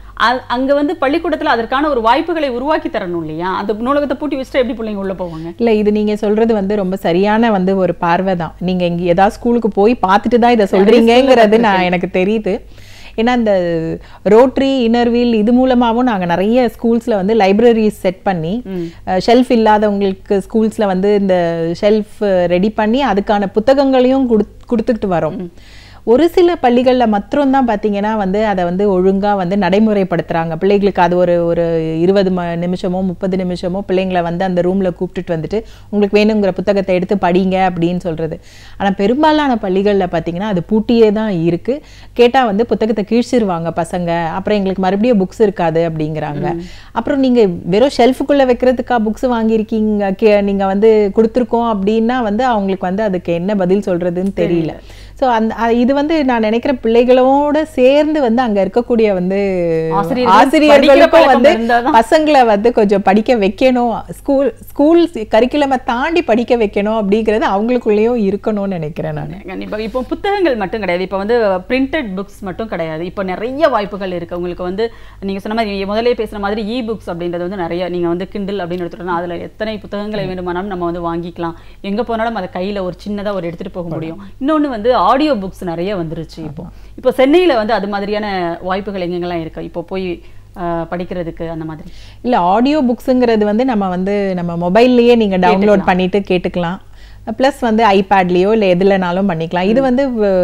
அங்கே வந்து பள்ளிக்கூடத்தில் அதற்கான ஒரு வாய்ப்புகளை உருவாக்கி தரணும் இல்லையா? அந்த நூலகத்தை பூட்டி வச்சுட்டு எப்படி பிள்ளைங்க உள்ளே போவாங்க? இல்லை, இது நீங்கள் சொல்கிறது வந்து ரொம்ப சரியான வந்து ஒரு பார்வை தான். நீங்கள் இங்கே ஏதாவது ஸ்கூலுக்கு போய் பார்த்துட்டு தான் இதை சொல்கிறீங்கிறது நான் எனக்கு தெரியுது. ஏன்னா இந்த ரோட்ரி இன்னர்வீல் இது மூலமாகவும் நாங்கள் நிறைய ஸ்கூல்ஸில் வந்து லைப்ரரிஸ் செட் பண்ணி ஷெல்ஃப் இல்லாதவங்களுக்கு ஸ்கூல்ஸில் வந்து இந்த ஷெல்ஃப் ரெடி பண்ணி அதுக்கான புத்தகங்களையும் கொடு கொடுத்துக்கிட்டு வரோம். ஒரு சில பள்ளிகளில் மாத்திரம் தான் பார்த்தீங்கன்னா வந்து அதை வந்து ஒழுங்காக வந்து நடைமுறைப்படுத்துகிறாங்க. பிள்ளைகளுக்கு அது ஒரு ஒரு இருபது ம நிமிஷமோ முப்பது நிமிஷமோ பிள்ளைங்களை வந்து அந்த ரூமில் கூப்பிட்டுட்டு வந்துட்டு உங்களுக்கு வேணுங்கிற புத்தகத்தை எடுத்து படிங்க அப்படின்னு சொல்கிறது. ஆனால் பெரும்பாலான பள்ளிகளில் பார்த்தீங்கன்னா அது பூட்டியே தான் இருக்குது. கேட்டால் வந்து புத்தகத்தை கீழ்ச்சிருவாங்க பசங்க, அப்புறம் எங்களுக்கு மறுபடியும் புக்ஸ் இருக்காது அப்படிங்கிறாங்க. அப்புறம் நீங்கள் வெறும் ஷெல்ஃபுக்குள்ளே வைக்கிறதுக்காக புக்ஸ் வாங்கியிருக்கீங்க, கே நீங்கள் வந்து கொடுத்துருக்கோம் அப்படின்னா வந்து அவங்களுக்கு வந்து அதுக்கு என்ன பதில் சொல்கிறதுன்னு தெரியல. ஸோ அந்த இது வந்து நான் நினைக்கிற பிள்ளைகளோட சேர்ந்து வந்து அங்கே இருக்கக்கூடிய வந்து ஆசிரியர்களுக்கும் வந்து பசங்களை வந்து கொஞ்சம் படிக்க வைக்கணும், ஸ்கூல் ஸ்கூல் கரிக்குலமை தாண்டி படிக்க வைக்கணும் அப்படிங்கிறது அவங்களுக்குள்ளேயும் இருக்கணும்னு நினைக்கிறேன் நான். கண்டிப்பாக. இப்போ புத்தகங்கள் மட்டும் கிடையாது, இப்போ வந்து பிரிண்டட் புக்ஸ் மட்டும் கிடையாது, இப்போ நிறைய வாய்ப்புகள் இருக்குது உங்களுக்கு. வந்து நீங்கள் சொன்ன மாதிரி முதலே பேசுகிற மாதிரி இ புக்ஸ் அப்படின்றது வந்து நிறைய, நீங்கள் வந்து கிண்டில் அப்படின்னு எடுத்துட்டோம்னா அதில் எத்தனை புத்தகங்களை வேண்டுமானாலும் நம்ம வந்து வாங்கிக்கலாம், எங்கே போனாலும் அதை கையில் ஒரு சின்னதாக ஒரு எடுத்துகிட்டு போக முடியும். இன்னொன்று வந்து ஆடியோ புக்ஸ் நிறைய வந்துருச்சு. இப்போ இப்போ சென்னையில் வந்து அது மாதிரியான வாய்ப்புகள் எங்கெங்கெல்லாம் இருக்கு இப்போ போய் படிக்கிறதுக்கு அந்த மாதிரி? இல்லை, ஆடியோ புக்ஸுங்கிறது வந்து நம்ம வந்து நம்ம மொபைல்லையே நீங்கள் டவுன்லோட் பண்ணிட்டு கேட்டுக்கலாம். ப்ளஸ் வந்து ஐபேட்லேயோ இல்லை எதுலனாலும் பண்ணிக்கலாம். இது வந்து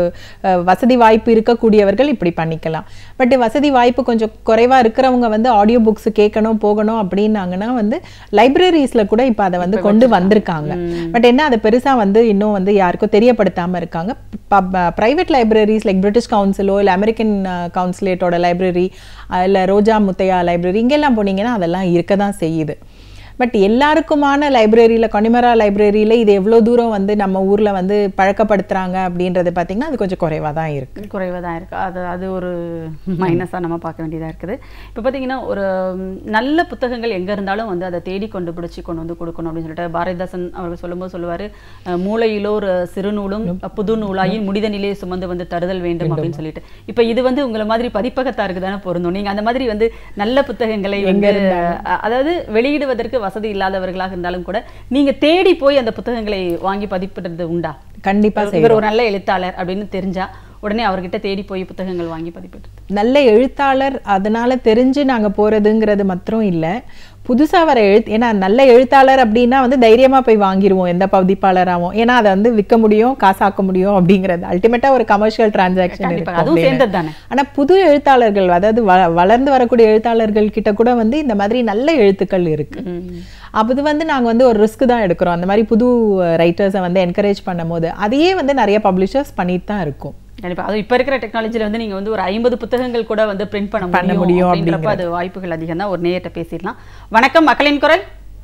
வசதி வாய்ப்பு இருக்கக்கூடியவர்கள் இப்படி பண்ணிக்கலாம். பட் வசதி வாய்ப்பு கொஞ்சம் குறைவாக இருக்கிறவங்க வந்து ஆடியோ புக்ஸ் கேட்கணும் போகணும் அப்படின்னாங்கன்னா வந்து லைப்ரரிஸில் கூட இப்போ அதை வந்து கொண்டு வந்திருக்காங்க. பட் என்ன அதை பெருசாக வந்து இன்னும் வந்து யாருக்கும் தெரியப்படுத்தாமல் இருக்காங்க. ப்ரைவேட் லைப்ரரிஸ் லைக் பிரிட்டிஷ் கவுன்சிலோ இல்லை அமெரிக்கன் கவுன்சிலேட்டோட லைப்ரரி இல்லை ரோஜா முத்தையா லைப்ரரி இங்கெல்லாம் போனீங்கன்னா அதெல்லாம் இருக்க தான் செய்யுது. பட் எல்லாருக்குமான லைப்ரரியில் கொனிமரா லைப்ரரியில் இது எவ்வளோ தூரம் வந்து நம்ம ஊரில் வந்து பழக்கப்படுத்துகிறாங்க அப்படின்றது பார்த்திங்கன்னா அது கொஞ்சம் குறைவாக தான் இருக்குது. குறைவாக தான் இருக்குது. அது அது ஒரு மைனஸாக நம்ம பார்க்க வேண்டியதாக இருக்குது. இப்போ பார்த்திங்கன்னா ஒரு நல்ல புத்தகங்கள் எங்கே இருந்தாலும் வந்து அதை தேடி கொண்டு பிடிச்சி கொண்டு வந்து கொடுக்கணும் அப்படின்னு சொல்லிட்டு பாரதிதாசன் அவர்கள் சொல்லும்போது சொல்லுவார், மூளையிலோ ஒரு சிறுநூலும் புது நூலாயின் முடிதனிலே சுமந்து வந்து தருதல் வேண்டும் அப்படின்னு சொல்லிட்டு. இப்போ இது வந்து உங்களை மாதிரி பதிப்பகத்தாருக்கு தானே பொருந்தும். நீங்கள் அந்த மாதிரி வந்து நல்ல புத்தகங்களை வந்து அதாவது வெளியிடுவதற்கு வசதி இல்லாதவர்களாக இருந்தாலும் கூட நீங்க தேடி போய் அந்த புத்தகங்களை வாங்கி பதிப்பிடுறது உண்டா? கண்டிப்பா இவர் ஒரு நல்ல எழுத்தாளர் அப்படின்னு தெரிஞ்சா உடனே அவர்கிட்ட தேடி போய் புத்தகங்கள் வாங்கி பதிப்பிடுறது. நல்ல எழுத்தாளர் அதனால தெரிஞ்சு நாங்க போறதுங்கிறது மாத்திரம் இல்ல, புதுசா வர எழுத்து, ஏன்னா நல்ல எழுத்தாளர் அப்படின்னா வந்து தைரியமா போய் வாங்கிடுவோம் எந்த பதிப்பாளராகவும், ஏன்னா அதை வந்து விற்க முடியும், காசாக்க முடியும் அப்படிங்கிறது அல்டிமேட்டா ஒரு கமர்ஷியல் டிரான்சாக்ஷன். ஆனா புது எழுத்தாளர்கள், அதாவது வளர்ந்து வரக்கூடிய எழுத்தாளர்கள் கிட்ட கூட வந்து இந்த மாதிரி நல்ல எழுத்துக்கள் இருக்கு. அது வந்து நாங்க வந்து ஒரு ரிஸ்க் தான் எடுக்கிறோம், அந்த மாதிரி புது ரைட்டர்ஸை வந்து என்கரேஜ் பண்ணும் போது. அதையே வந்து நிறைய பப்ளிஷர்ஸ் பண்ணிட்டு தான் இருக்கும். கண்டிப்பா. அது இப்ப இருக்கிற டெக்னாலஜில வந்து நீங்க வந்து ஒரு ஐம்பது புத்தகங்கள் கூட வந்து பிரிண்ட் பண்ண முடியும் அப்படின்றப்ப அது வாய்ப்புகள் அதிகம் தான். ஒரு நேயர்கிட்ட பேசிடலாம். வணக்கம், மக்களின் குரல்.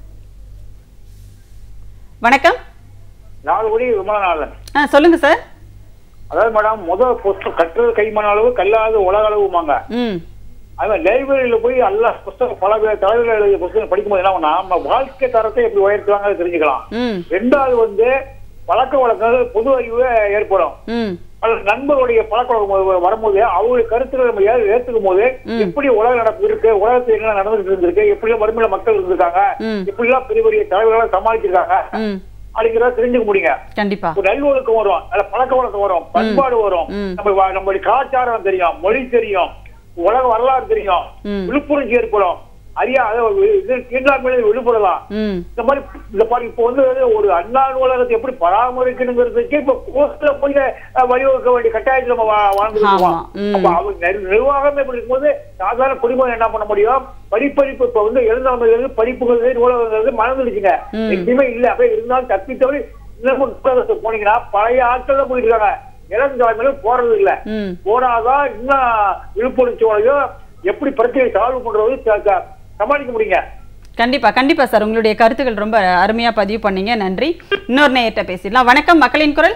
வணக்கம். நாலு கோடி விமானம். ஆ சொல்லுங்க சார். அதாவது மேடம், முதல் புத்தகம் கட்டுறது கைமான அளவு, கல்லாது உலக அளவுமாங்க. ம். அவன் லைப்ரரியில போய் எல்லா புத்தகம் பல தலைவர்கள் எழுதிய புத்தகம் படிக்கும்போது என்ன பண்ணா, நம்ம வாழ்க்கை தரத்தை எப்படி உயர்த்துவாங்க தெரிஞ்சுக்கலாம். ரெண்டாவது வந்து பழக்க வழக்கங்கள், பொது அறிவு ஏற்படும். நண்பர்களுடைய பழக்க வழக்கம் வரும்போது அவருடைய கருத்துக்களை நம்ம ஏற்றுக்கும் போது எப்படி உலக நடப்பு இருக்கு, உலகத்தில் என்ன நடந்துட்டு இருந்திருக்கு, எப்படி வறுமையில மக்கள் இருந்திருக்காங்க, எப்படி எல்லாம் பெரிய பெரிய தலைவர்களை சமாளிச்சிருக்காங்க அப்படிங்கிறத தெரிஞ்சுக்க முடியுங்க. கண்டிப்பா. நல்லொழுக்கம் வரும், நல்ல பழக்க வழக்கம் வரும், பண்பாடு வரும், நம்ம நம்மளுடைய கலாச்சாரம் தெரியும், மொழி தெரியும், உலக வரலாறு தெரியும், விழுப்புணர்ச்சி ஏற்படும். அறியா விழுப்படலாம். இந்த மாதிரி இந்த மாதிரி இப்ப வந்து ஒரு அண்ணா நூலகத்தை எப்படி பராமரிக்கணுங்கிறதுக்கு இப்ப கோர்ட்ல போய் வழிவகுக்க வேண்டிய கட்டாயத்தில் நம்ம வாழ்ந்துருக்கோம். அப்ப அவங்க நிர்வாகமே இப்படி இருக்கும்போது சாதாரண குடிமகன் என்ன பண்ண முடியும்? படிப்படிப்பு இப்ப வந்து எழுந்தாமல் படிப்புகள் நூலகங்கிறது மறந்துடுச்சுங்க, எதுவுமே இல்ல. அப்படியே இருந்தாலும் தப்பித்தவரை இன்னமும் நூலகத்துக்கு போனீங்கன்னா பழைய ஆட்கள் தான் போயிட்டு இருக்காங்க, இளந்தலைமையிலும் போறது இல்ல. போனாதான் இன்னும் விழுப்புணர்ச்சியோடையோ எப்படி பிரச்சனை சால்வ் பண்றது சமாளிக்க முடியுங்க. கண்டிப்பா கண்டிப்பா சார், உங்களுடைய கருத்துக்கள் ரொம்ப அருமையா பதிவு பண்ணீங்க, நன்றி. இன்னொரு நேயர்கிட்ட பேசிடலாம். வணக்கம், மக்களின் குரல்.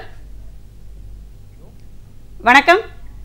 வணக்கம்,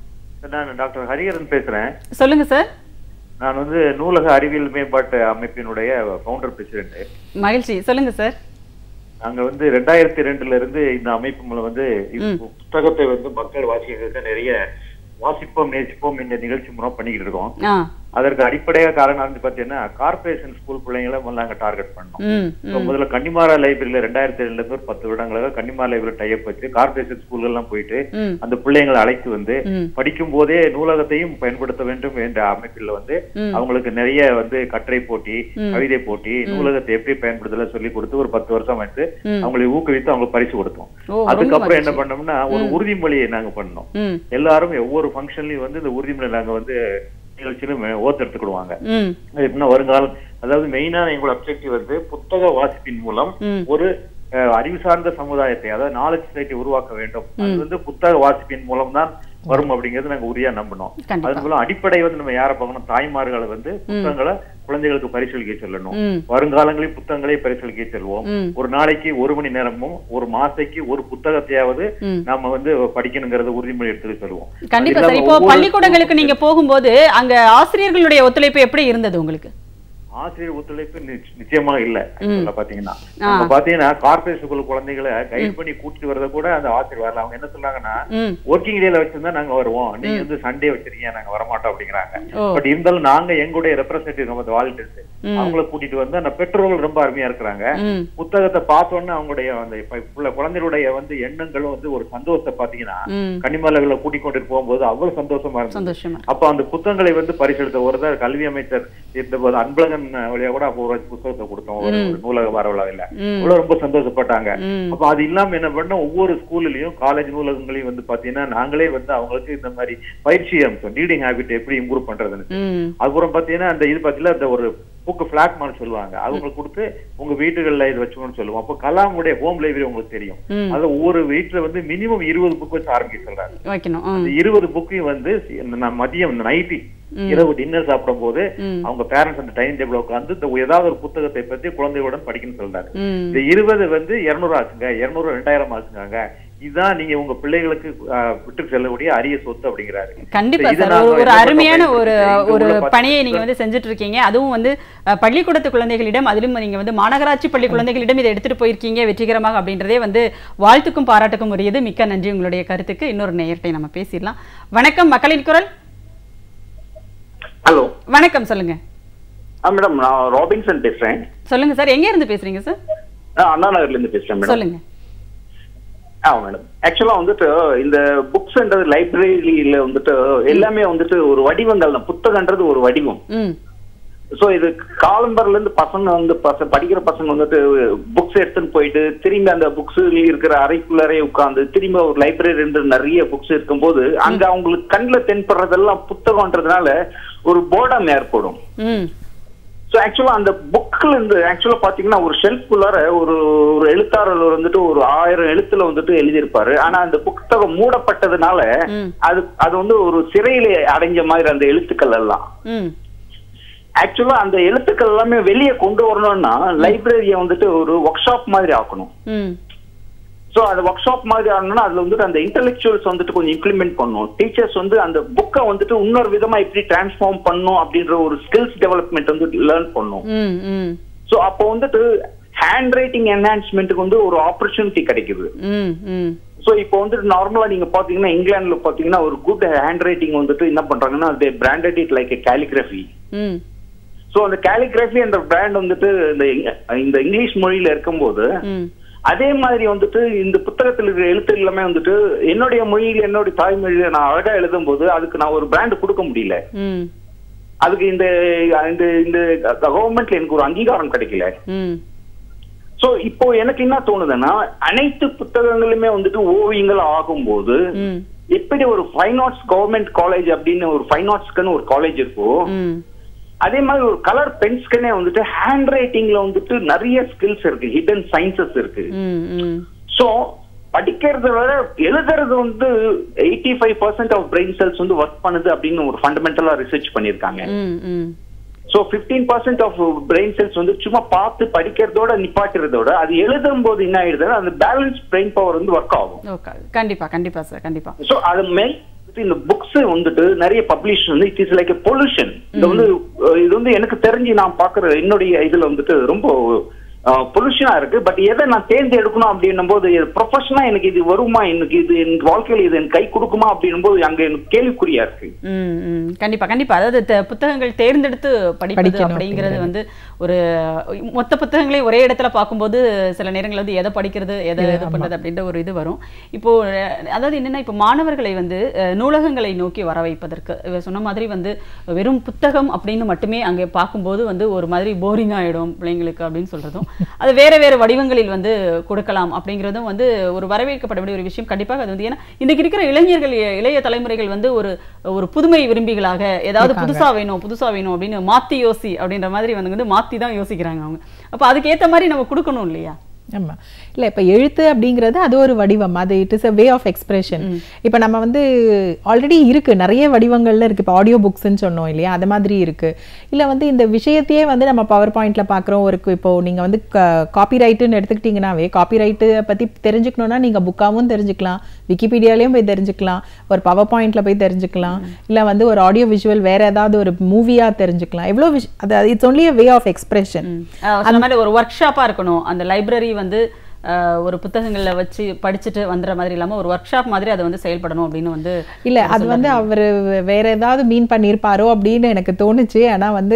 நான் டாக்டர் ஹரிஹரன் பேசுறேன். சொல்லுங்க சார். நான் வந்து நூலக அறிவியல் மேம்பாட்டு அமைப்பினுடைய ஃபவுண்டர் பிரசிடென்ட். மகிழ்ச்சி, சொல்லுங்க சார். நாங்க வந்து ரெண்டாயிரத்தி ரெண்டுல இருந்து இந்த அமைப்பு மூலம் வந்து புத்தகத்தை வந்து மக்கள் வாசிக்கிறதுக்கு நிறைய வாசிப்போம் நேசிப்போம் இந்த நிகழ்ச்சி மூலம் பண்ணிக்கிட்டு இருக்கோம். அதற்கு அடிப்படையாக காரணம் வந்து பாத்தீங்கன்னா கார்பரேஷன் ஸ்கூல் பிள்ளைங்களை முதல்ல நாங்க டார்கெட் பண்ணோம். முதல்ல கன்னிமாரா லைப்ரரியில ரெண்டாயிரத்தி ரெண்டுல இருந்து ஒரு பத்து வருடங்களாக கன்னிமாரா லைப்ரரி டைப் வச்சு கார்பரேஷன் ஸ்கூல்கள் எல்லாம் போயிட்டு அந்த பிள்ளைங்களை அழைத்து வந்து படிக்கும் போதே நூலகத்தையும் பயன்படுத்த வேண்டும் என்ற அமைப்பில் வந்து அவங்களுக்கு நிறைய வந்து கட்டுரை போட்டி, கவிதை போட்டி, நூலகத்தை எப்படி பயன்படுத்தல சொல்லி கொடுத்து ஒரு பத்து வருஷம் வந்து அவங்களை ஊக்குவித்து அவங்களுக்கு பரிசு கொடுத்தோம். அதுக்கப்புறம் என்ன பண்ணோம்னா ஒரு உறுதிமொழியை நாங்க பண்ணோம். எல்லாரும் ஒவ்வொரு ஃபங்க்ஷன்லயும் வந்து இந்த உறுதிமொழி நாங்க வந்து நிகழ்ச்சியிலும் ஓத்து எடுத்துக்கிடுவாங்க. எப்படின்னா வருங்காலம், அதாவது மெயினான எங்களோட அப்ஜெக்டிவ் வந்து புத்தக வாசிப்பின் மூலம் ஒரு அறிவு சார்ந்த சமுதாயத்தை, அதாவது நாலேஜ் சொசைட்டி உருவாக்க வேண்டும். அது வந்து புத்தக வாசிப்பின் மூலம் தான் வரும் அப்படிங்கிறது நாங்க உறுதியா நம்பணும். அது மூலம் அடிப்படை வந்து நம்ம யாரை பார்க்கணும், தாய்மார்களை வந்து புத்தகங்களை குழந்தைகளுக்கு பரிசீலிக்க சொல்லணும். வருங்காலங்களில் புத்தகங்களை பரிசீலிக்க செல்வோம். ஒரு நாளைக்கு ஒரு மணி நேரமும் ஒரு மாசைக்கு ஒரு புத்தகத்தையாவது நாம வந்து படிக்கணுங்கிறத உறுதிமொழி எடுத்துட்டு சொல்லுவோம். கண்டிப்பா சார். இப்போ பள்ளிக்கூடங்களுக்கு நீங்க போகும்போது அங்க ஆசிரியர்களுடைய ஒத்துழைப்பு எப்படி இருந்தது உங்களுக்கு? ஆசிரியர் ஒத்துழைப்பு நிச்சயமா இல்ல. பாத்தீங்கன்னா பாத்தீங்கன்னா கார்பரேட் ஸ்கூல் குழந்தைகளை கைட் பண்ணி கூட்டிட்டு வரத கூட அந்த ஆசிரியர் வரல. அவங்க என்ன சொல்றாங்கன்னா, ஒர்க்கிங் டேல வச்சிருந்தா நாங்க வருவோம், நீங்க வந்து சண்டே வச்சிருக்கீங்க, நாங்க வரமாட்டோம் அப்படிங்கிறாங்க. பட் இருந்தாலும் நாங்க எங்களுடைய ரெப்ரசன்டேட்டிவ் நம்ம வாலண்டியர்ஸ் அவங்கள கூட்டிட்டு வந்து அந்த பெற்றோர்கள் ரொம்ப அருமையா இருக்கிறாங்க. புத்தகத்தை பார்த்தோன்னு அவங்களுடைய அந்த குழந்தைகளுடைய வந்து எண்ணங்களும் வந்து ஒரு சந்தோஷத்தை பாத்தீங்கன்னா கன்னிமார்களை கூட்டிக் கொண்டு போகும்போது அவ்வளவு சந்தோஷமா இருந்துச்சு. அப்ப அந்த புத்தகங்களை வந்து பரிசெடுத்த ஒரு தான் கல்வி அமைச்சர் இருந்தபோது அன்பழகன் வழியா கூட அப்போ ஒரு புத்தகத்தை கொடுத்தோம், ஒரு நூலக வரவிழாவில். அவ்வளவு ரொம்ப சந்தோஷப்பட்டாங்க. அப்ப அது இல்லாம என்ன பண்ண, ஒவ்வொரு ஸ்கூல்லையும் காலேஜ் நூலகங்களையும் வந்து பாத்தீங்கன்னா நாங்களே வந்து அவங்களுக்கு இந்த மாதிரி பயிற்சி அம்சம், ரீடிங் ஹேபிட் எப்படி இம்ப்ரூவ் பண்றதுன்னு. அதுக்கப்புறம் பாத்தீங்கன்னா அந்த இது பாத்தீங்கன்னா இந்த ஒரு புக்கு பிளாக் மாதிரி சொல்லுவாங்க, அவங்க கொடுத்து உங்க வீட்டுகள்ல இது வச்சுக்கணும்னு சொல்லுவோம். அப்போ கலாமுடைய ஹோம் லைப்ரரி உங்களுக்கு தெரியும், அது ஒவ்வொரு வீட்டுல வந்து மினிமம் இருபது புக் வச்சு ஆரம்பிக்க சொல்றாங்க. இருபது புக்கையும் வந்து மதியம் நைட்டி இரவு டின்னர் சாப்பிடும் போது அவங்க பேரண்ட்ஸ் அந்த டைம் டேபிள் உட்காந்து ஏதாவது ஒரு புத்தகத்தை பத்தி குழந்தைகளுடன் படிக்கணும்னு சொல்றாரு. இந்த இருபது வந்து இருநூறு ஆச்சுங்க, இருநூறு ரெண்டாயிரம் ஆச்சுங்க. இதுதான் நீங்க உங்க பிள்ளைகளுக்கு விட்டு செல்லக்கூடிய அரிய சொத்து அப்படிங்கிறாரு. கண்டிப்பா சார், ஒரு அருமையான ஒரு ஒரு பணியை நீங்க வந்து செஞ்சுட்டு இருக்கீங்க. அதுவும் வந்து பள்ளிக்கூடத்து குழந்தைகளிடம், அதிலும் நீங்க வந்து மாநகராட்சி பள்ளி குழந்தைகளிடம் இதை எடுத்துட்டு போயிருக்கீங்க வெற்றிகரமாக அப்படின்றதே வந்து வாழ்த்துக்கும் பாராட்டுக்கும் உரியது. மிக்க நன்றி உங்களுடைய கருத்துக்கு. இன்னொரு நேயர்கிட்ட நம்ம பேசிடலாம். வணக்கம், மக்களின் குரல். ஹலோ, வணக்கம், சொல்லுங்க. மேடம், நான் ராபின்சன் பேசுறேன். சொல்லுங்க சார், எங்க இருந்து பேசுறீங்க சார்? அண்ணா நகர்ல இருந்து பேசுறேன் மேடம். சொல்லுங்க. ஆ மேடம், ஆக்சுவலா வந்துட்டு இந்த புக்ஸ்ன்றது லைப்ரரியில வந்துட்டு எல்லாமே வந்துட்டு ஒரு வடிவங்கள் தான். புத்தகன்றது ஒரு வடிவம். சோ இது காலம்பர்ல இருந்து பசங்க வந்து படிக்கிற பசங்க வந்துட்டு புக்ஸ் எடுத்துன்னு போயிட்டு திரும்பி அந்த புக்ஸ் இருக்கிற அறைக்குள்ளரே உட்கார்ந்து திரும்ப ஒரு லைப்ரரி இருந்து நிறைய புக்ஸ் இருக்கும்போது அங்க அவங்களுக்கு கண்ணில் தென்படுறதெல்லாம் புத்தகம்ன்றதுனால ஒரு போர்டம் ஏற்படும். ஸோ ஆக்சுவலா அந்த புக்ல இருந்து ஆக்சுவலா பாத்தீங்கன்னா ஒரு ஷெல்ஃப்குள்ளார ஒரு ஒரு எழுத்தாளர் வந்துட்டு ஒரு ஆயிரம் எழுத்துல வந்துட்டு எழுதியிருப்பாரு. ஆனா அந்த புத்தகம் மூடப்பட்டதுனால அது அது வந்து ஒரு சிறையில அடைஞ்ச மாதிரி அந்த எழுத்துக்கள் எல்லாம். ஆக்சுவலா அந்த எழுத்துக்கள் எல்லாமே வெளியே கொண்டு வரணும்னா லைப்ரரியை வந்துட்டு ஒரு ஒர்க் ஷாப் மாதிரி ஆக்கணும். சோ அந்த ஒர்க் ஷாப் மாதிரி ஆகணும்னா அதுல வந்துட்டு அந்த இன்டெலெக்சுவல்ஸ் வந்துட்டு கொஞ்சம் இம்ப்ளிமெண்ட் பண்ணணும். டீச்சர்ஸ் வந்து அந்த புக்கை வந்துட்டு இன்னொரு விதமா எப்படி டிரான்ஸ்ஃபார்ம் பண்ணணும் அப்படின்ற ஒரு ஸ்கில்ஸ் டெவலப்மெண்ட் வந்து லேர்ன் பண்ணணும். சோ அப்போ வந்துட்டு ஹேண்ட் ரைட்டிங் என்ஹான்ஸ்மெண்ட்டுக்கு வந்து ஒரு ஆப்பர்ச்சுனிட்டி கிடைக்குது. சோ இப்போ வந்துட்டு நார்மலா நீங்க பாத்தீங்கன்னா இங்கிலாந்துல பாத்தீங்கன்னா ஒரு குட் ஹேண்ட் ரைட்டிங் வந்துட்டு என்ன பண்றாங்கன்னா they branded it like a calligraphy. So அந்த காலிகிராஃபி என்ற பிராண்ட் வந்துட்டு இந்த இங்கிலீஷ் மொழியில இருக்கும்போது அதே மாதிரி வந்துட்டு இந்த புத்தகத்தில் இருக்கிற எழுத்து எல்லாமே வந்துட்டு என்னுடைய மொழியில என்னுடைய தாய்மொழியில நான் அழகா எழுதும் போது அதுக்கு நான் ஒரு பிராண்ட் கொடுக்க முடியல. அதுக்கு இந்த இந்த கவர்மெண்ட்ல எனக்கு ஒரு அங்கீகாரம் கிடைக்கல. சோ இப்போ எனக்கு என்ன தோணுதுன்னா அனைத்து புத்தகங்களுமே வந்துட்டு ஓவியங்கள் ஆகும்போது எப்படி ஒரு ஃபைன் ஆர்ட்ஸ் கவர்மெண்ட் காலேஜ் அப்படின்னு ஒரு ஃபைன் ஆர்ட்ஸ்க்குன்னு ஒரு காலேஜ் இருக்கோ அதே மாதிரி ஒரு கலர் பென்ஸ்கனே வந்துட்டு ஹேண்ட் ரைட்டிங்ல வந்துட்டு நிறைய ஸ்கில்ஸ் இருக்கு, ஹிடன் சயின்சஸ் இருக்கு. சோ படிக்கிறத விட எழுதுறது வந்து eighty five percent of brain cells வந்து ஒர்க் பண்ணுது அப்படின்னு ஒரு ஃபண்டமெண்டலா ரிசர்ச் பண்ணிருக்காங்க. So fifteen percent of brain cells வந்து சும்மா பார்த்து படிக்கிறதோட நிப்பாட்டுறதோட அது எழுதும் போது என்ன ஆயிடுது அந்த பேலன்ஸ் பிரெயின் பவர் வந்து ஒர்க் ஆகும். கண்டிப்பா கண்டிப்பா சார், கண்டிப்பா. சோ அது மெயின் இந்த புக்ஸ் வந்துட்டு நிறைய பப்ளிஷ் வந்து it is like a pollution. இது வந்து இது வந்து எனக்கு தெரிஞ்சு நான் பாக்குற என்னுடைய இதுல வந்துட்டு ரொம்ப பொல்யூஷனா இருக்கு. பட் எதை நான் தேர்ந்து எடுக்கணும் அப்படின்னும் போது ப்ரொஃபஷனா எனக்கு இது வருமா, எனக்கு இது என் வாழ்க்கையில இது எனக்கு கை கொடுக்குமா அப்படின்னும் போது அங்க எனக்கு கேள்விக்குறியா இருக்கு. கண்டிப்பா கண்டிப்பா. அதாவது புத்தகங்கள் தேர்ந்தெடுத்து படிப்பது அப்படிங்கிறது வந்து ஒரு மொத்த புத்தகங்களே ஒரே இடத்துல பார்க்கும்போது சில நேரங்கள் வந்து எதை படிக்கிறது எதை இது பண்றது அப்படின்ற ஒரு இது வரும். இப்போ அதாவது என்னன்னா இப்போ மாணவர்களை வந்து நூலகங்களை நோக்கி வர வைப்பதற்கு சொன்ன மாதிரி வந்து வெறும் புத்தகம் அப்படின்னு மட்டுமே அங்கே பார்க்கும்போது வந்து ஒரு மாதிரி போரிங் ஆயிடும் பிள்ளைங்களுக்கு அப்படின்னு சொல்றதும் அது வேற வேற வடிவங்களில் வந்து கொடுக்கலாம் அப்படிங்கிறதும் வந்து ஒரு வரவேற்கப்பட வேண்டிய ஒரு விஷயம். கண்டிப்பாக அது வந்து ஏன்னா இன்னைக்கு இருக்கிற இளைஞர்கள் இளைய தலைமுறைகள் வந்து ஒரு ஒரு புதுமை விரும்பிகளாக ஏதாவது புதுசா வேணும் புதுசா வேணும் அப்படின்னு மாத்தி யோசி அப்படின்ற மாதிரி வந்து மாத்தி தான் யோசிக்கிறாங்க அவங்க. அப்ப அதுக்கு ஏத்த மாதிரி நம்ம கொடுக்கணும் இல்லையா? ஆமா, இல்லை இப்போ எழுத்து அப்படிங்கிறது அது ஒரு வடிவம், அது it is a way of expression. இப்போ நம்ம வந்து ஆல்ரெடி இருக்கு நிறைய வடிவங்கள்ல இருக்கு. இப்போ ஆடியோ புக்ஸ்ன்னு சொன்னோம் இல்லையா, அது மாதிரி இருக்கு. இல்லை வந்து இந்த விஷயத்தையே வந்து நம்ம பவர் பாயிண்ட்ல பார்க்குறோம். ஒரு இப்போ நீங்க வந்து காப்பி ரைட்டுன்னு எடுத்துக்கிட்டீங்கன்னாவே காப்பி ரைட்டு பத்தி தெரிஞ்சுக்கணும்னா நீங்க புக்காவும் தெரிஞ்சுக்கலாம், விக்கிபீடியாலையும் போய் தெரிஞ்சுக்கலாம், ஒரு பவர் பாயிண்ட்ல போய் தெரிஞ்சுக்கலாம், இல்லை வந்து ஒரு ஆடியோ விஷுவல் வேற ஏதாவது ஒரு மூவியா தெரிஞ்சுக்கலாம். எவ்வளோ விஷயம் அது it's only a way of expression. அந்த மாதிரி ஒரு ஒர்க் ஷாப்பா இருக்கணும். அந்த லைப்ரரி வந்து ஒரு புத்தகங்களை வச்சு படிச்சுட்டு வந்துற மாதிரி இல்லாம ஒரு ஒர்க் ஷாப் மாதிரி அதை வந்து செயல்படணும் அப்படின்னு வந்து இல்ல அது வந்து அவர் வேற ஏதாவது மீன் பண்ணியிருப்பாரோ அப்படின்னு எனக்கு தோணுச்சு. ஆனா வந்து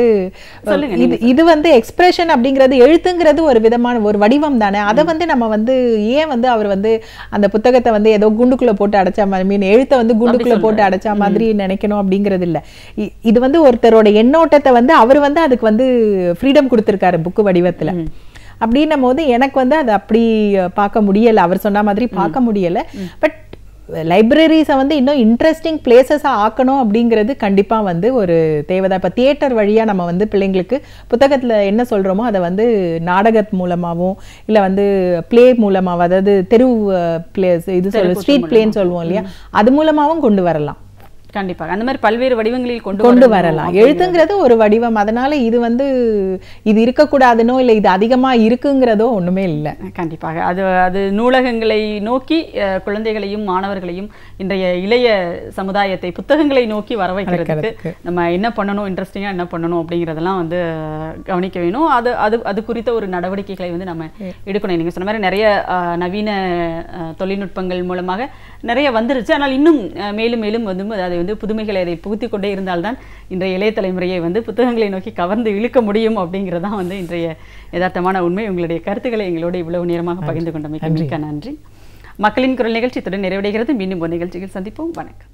இது இது வந்து எக்ஸ்பிரஷன் அப்படிங்கிறது எழுத்துங்கிறது ஒரு விதமான ஒரு வடிவம் தானே. அதை வந்து நம்ம வந்து ஏன் வந்து அவர் வந்து அந்த புத்தகத்தை வந்து ஏதோ குண்டுக்குள்ள போட்டு அடைச்சா மாதிரி மீன் எழுத்தை வந்து குண்டுக்குள்ள போட்டு அடைச்சா மாதிரி நினைக்கணும் அப்படிங்கிறது இல்லை. இது வந்து ஒருத்தரோட எண்ணோட்டத்தை வந்து அவர் வந்து அதுக்கு வந்து ஃப்ரீடம் கொடுத்துருக்காரு புக்கு வடிவத்துல. அப்படின்னும் போது எனக்கு வந்து அதை அப்படி பார்க்க முடியலை, அவர் சொன்ன மாதிரி பார்க்க முடியலை. பட் லைப்ரரிஸை வந்து இன்னும் இன்ட்ரெஸ்டிங் பிளேசஸாக ஆக்கணும் அப்படிங்கிறது கண்டிப்பாக வந்து ஒரு தேவைதான். இப்போ தியேட்டர் வழியாக நம்ம வந்து பிள்ளைங்களுக்கு புத்தகத்தில் என்ன சொல்கிறோமோ அதை வந்து நாடகத் மூலமாகவும் இல்லை வந்து பிளே மூலமாகவும், அதாவது தெரு பிளேஸ் இது சொல்ல ஸ்ட்ரீட் பிளேன்னு சொல்லுவோம் இல்லையா, அது மூலமாகவும் கொண்டு வரலாம். கண்டிப்பாக அந்த மாதிரி பல்வேறு வடிவங்களில் கொண்டு கொண்டு வரலாம். எழுத்துங்கிறது ஒரு வடிவம், அதனால இது வந்து இது இருக்கக்கூடாதுனோ இல்லை இது அதிகமாக இருக்குங்கிறதோ ஒன்றுமே இல்லை. கண்டிப்பாக அது அது நூலகங்களை நோக்கி குழந்தைகளையும் மாணவர்களையும் இன்றைய இளைய சமுதாயத்தை புத்தகங்களை நோக்கி வர வைக்கிறதுக்கு நம்ம என்ன பண்ணணும், இன்ட்ரெஸ்டிங்காக என்ன பண்ணணும் அப்படிங்கிறதெல்லாம் வந்து கவனிக்க வேணும். அது அது அது குறித்த ஒரு நடவடிக்கைகளை வந்து நம்ம எடுக்கணும். நீங்கள் சொன்ன மாதிரி நிறைய நவீன தொழில்நுட்பங்கள் மூலமாக நிறைய வந்துருச்சு. ஆனால் இன்னும் மேலும் மேலும் வந்து அதை வந்து புதுமைகளை அதை புகுத்தி கொண்டே இருந்தால்தான் இன்றைய இளைய தலைமுறையை வந்து புத்தகங்களை நோக்கி கவர்ந்து இழுக்க முடியும் அப்படிங்கிறதான் வந்து இன்றைய யதார்த்தமான உண்மை. உங்களுடைய கருத்துக்களை எங்களோடு இவ்வளவு நேரமாக பகிர்ந்து கொண்டமைக்கு மிக்க நன்றி. மக்களின் குரல் நிகழ்ச்சி இத்துடன் நிறைவடைகிறது. மீண்டும் ஒரு நிகழ்ச்சியில் சந்திப்போம். வணக்கம்.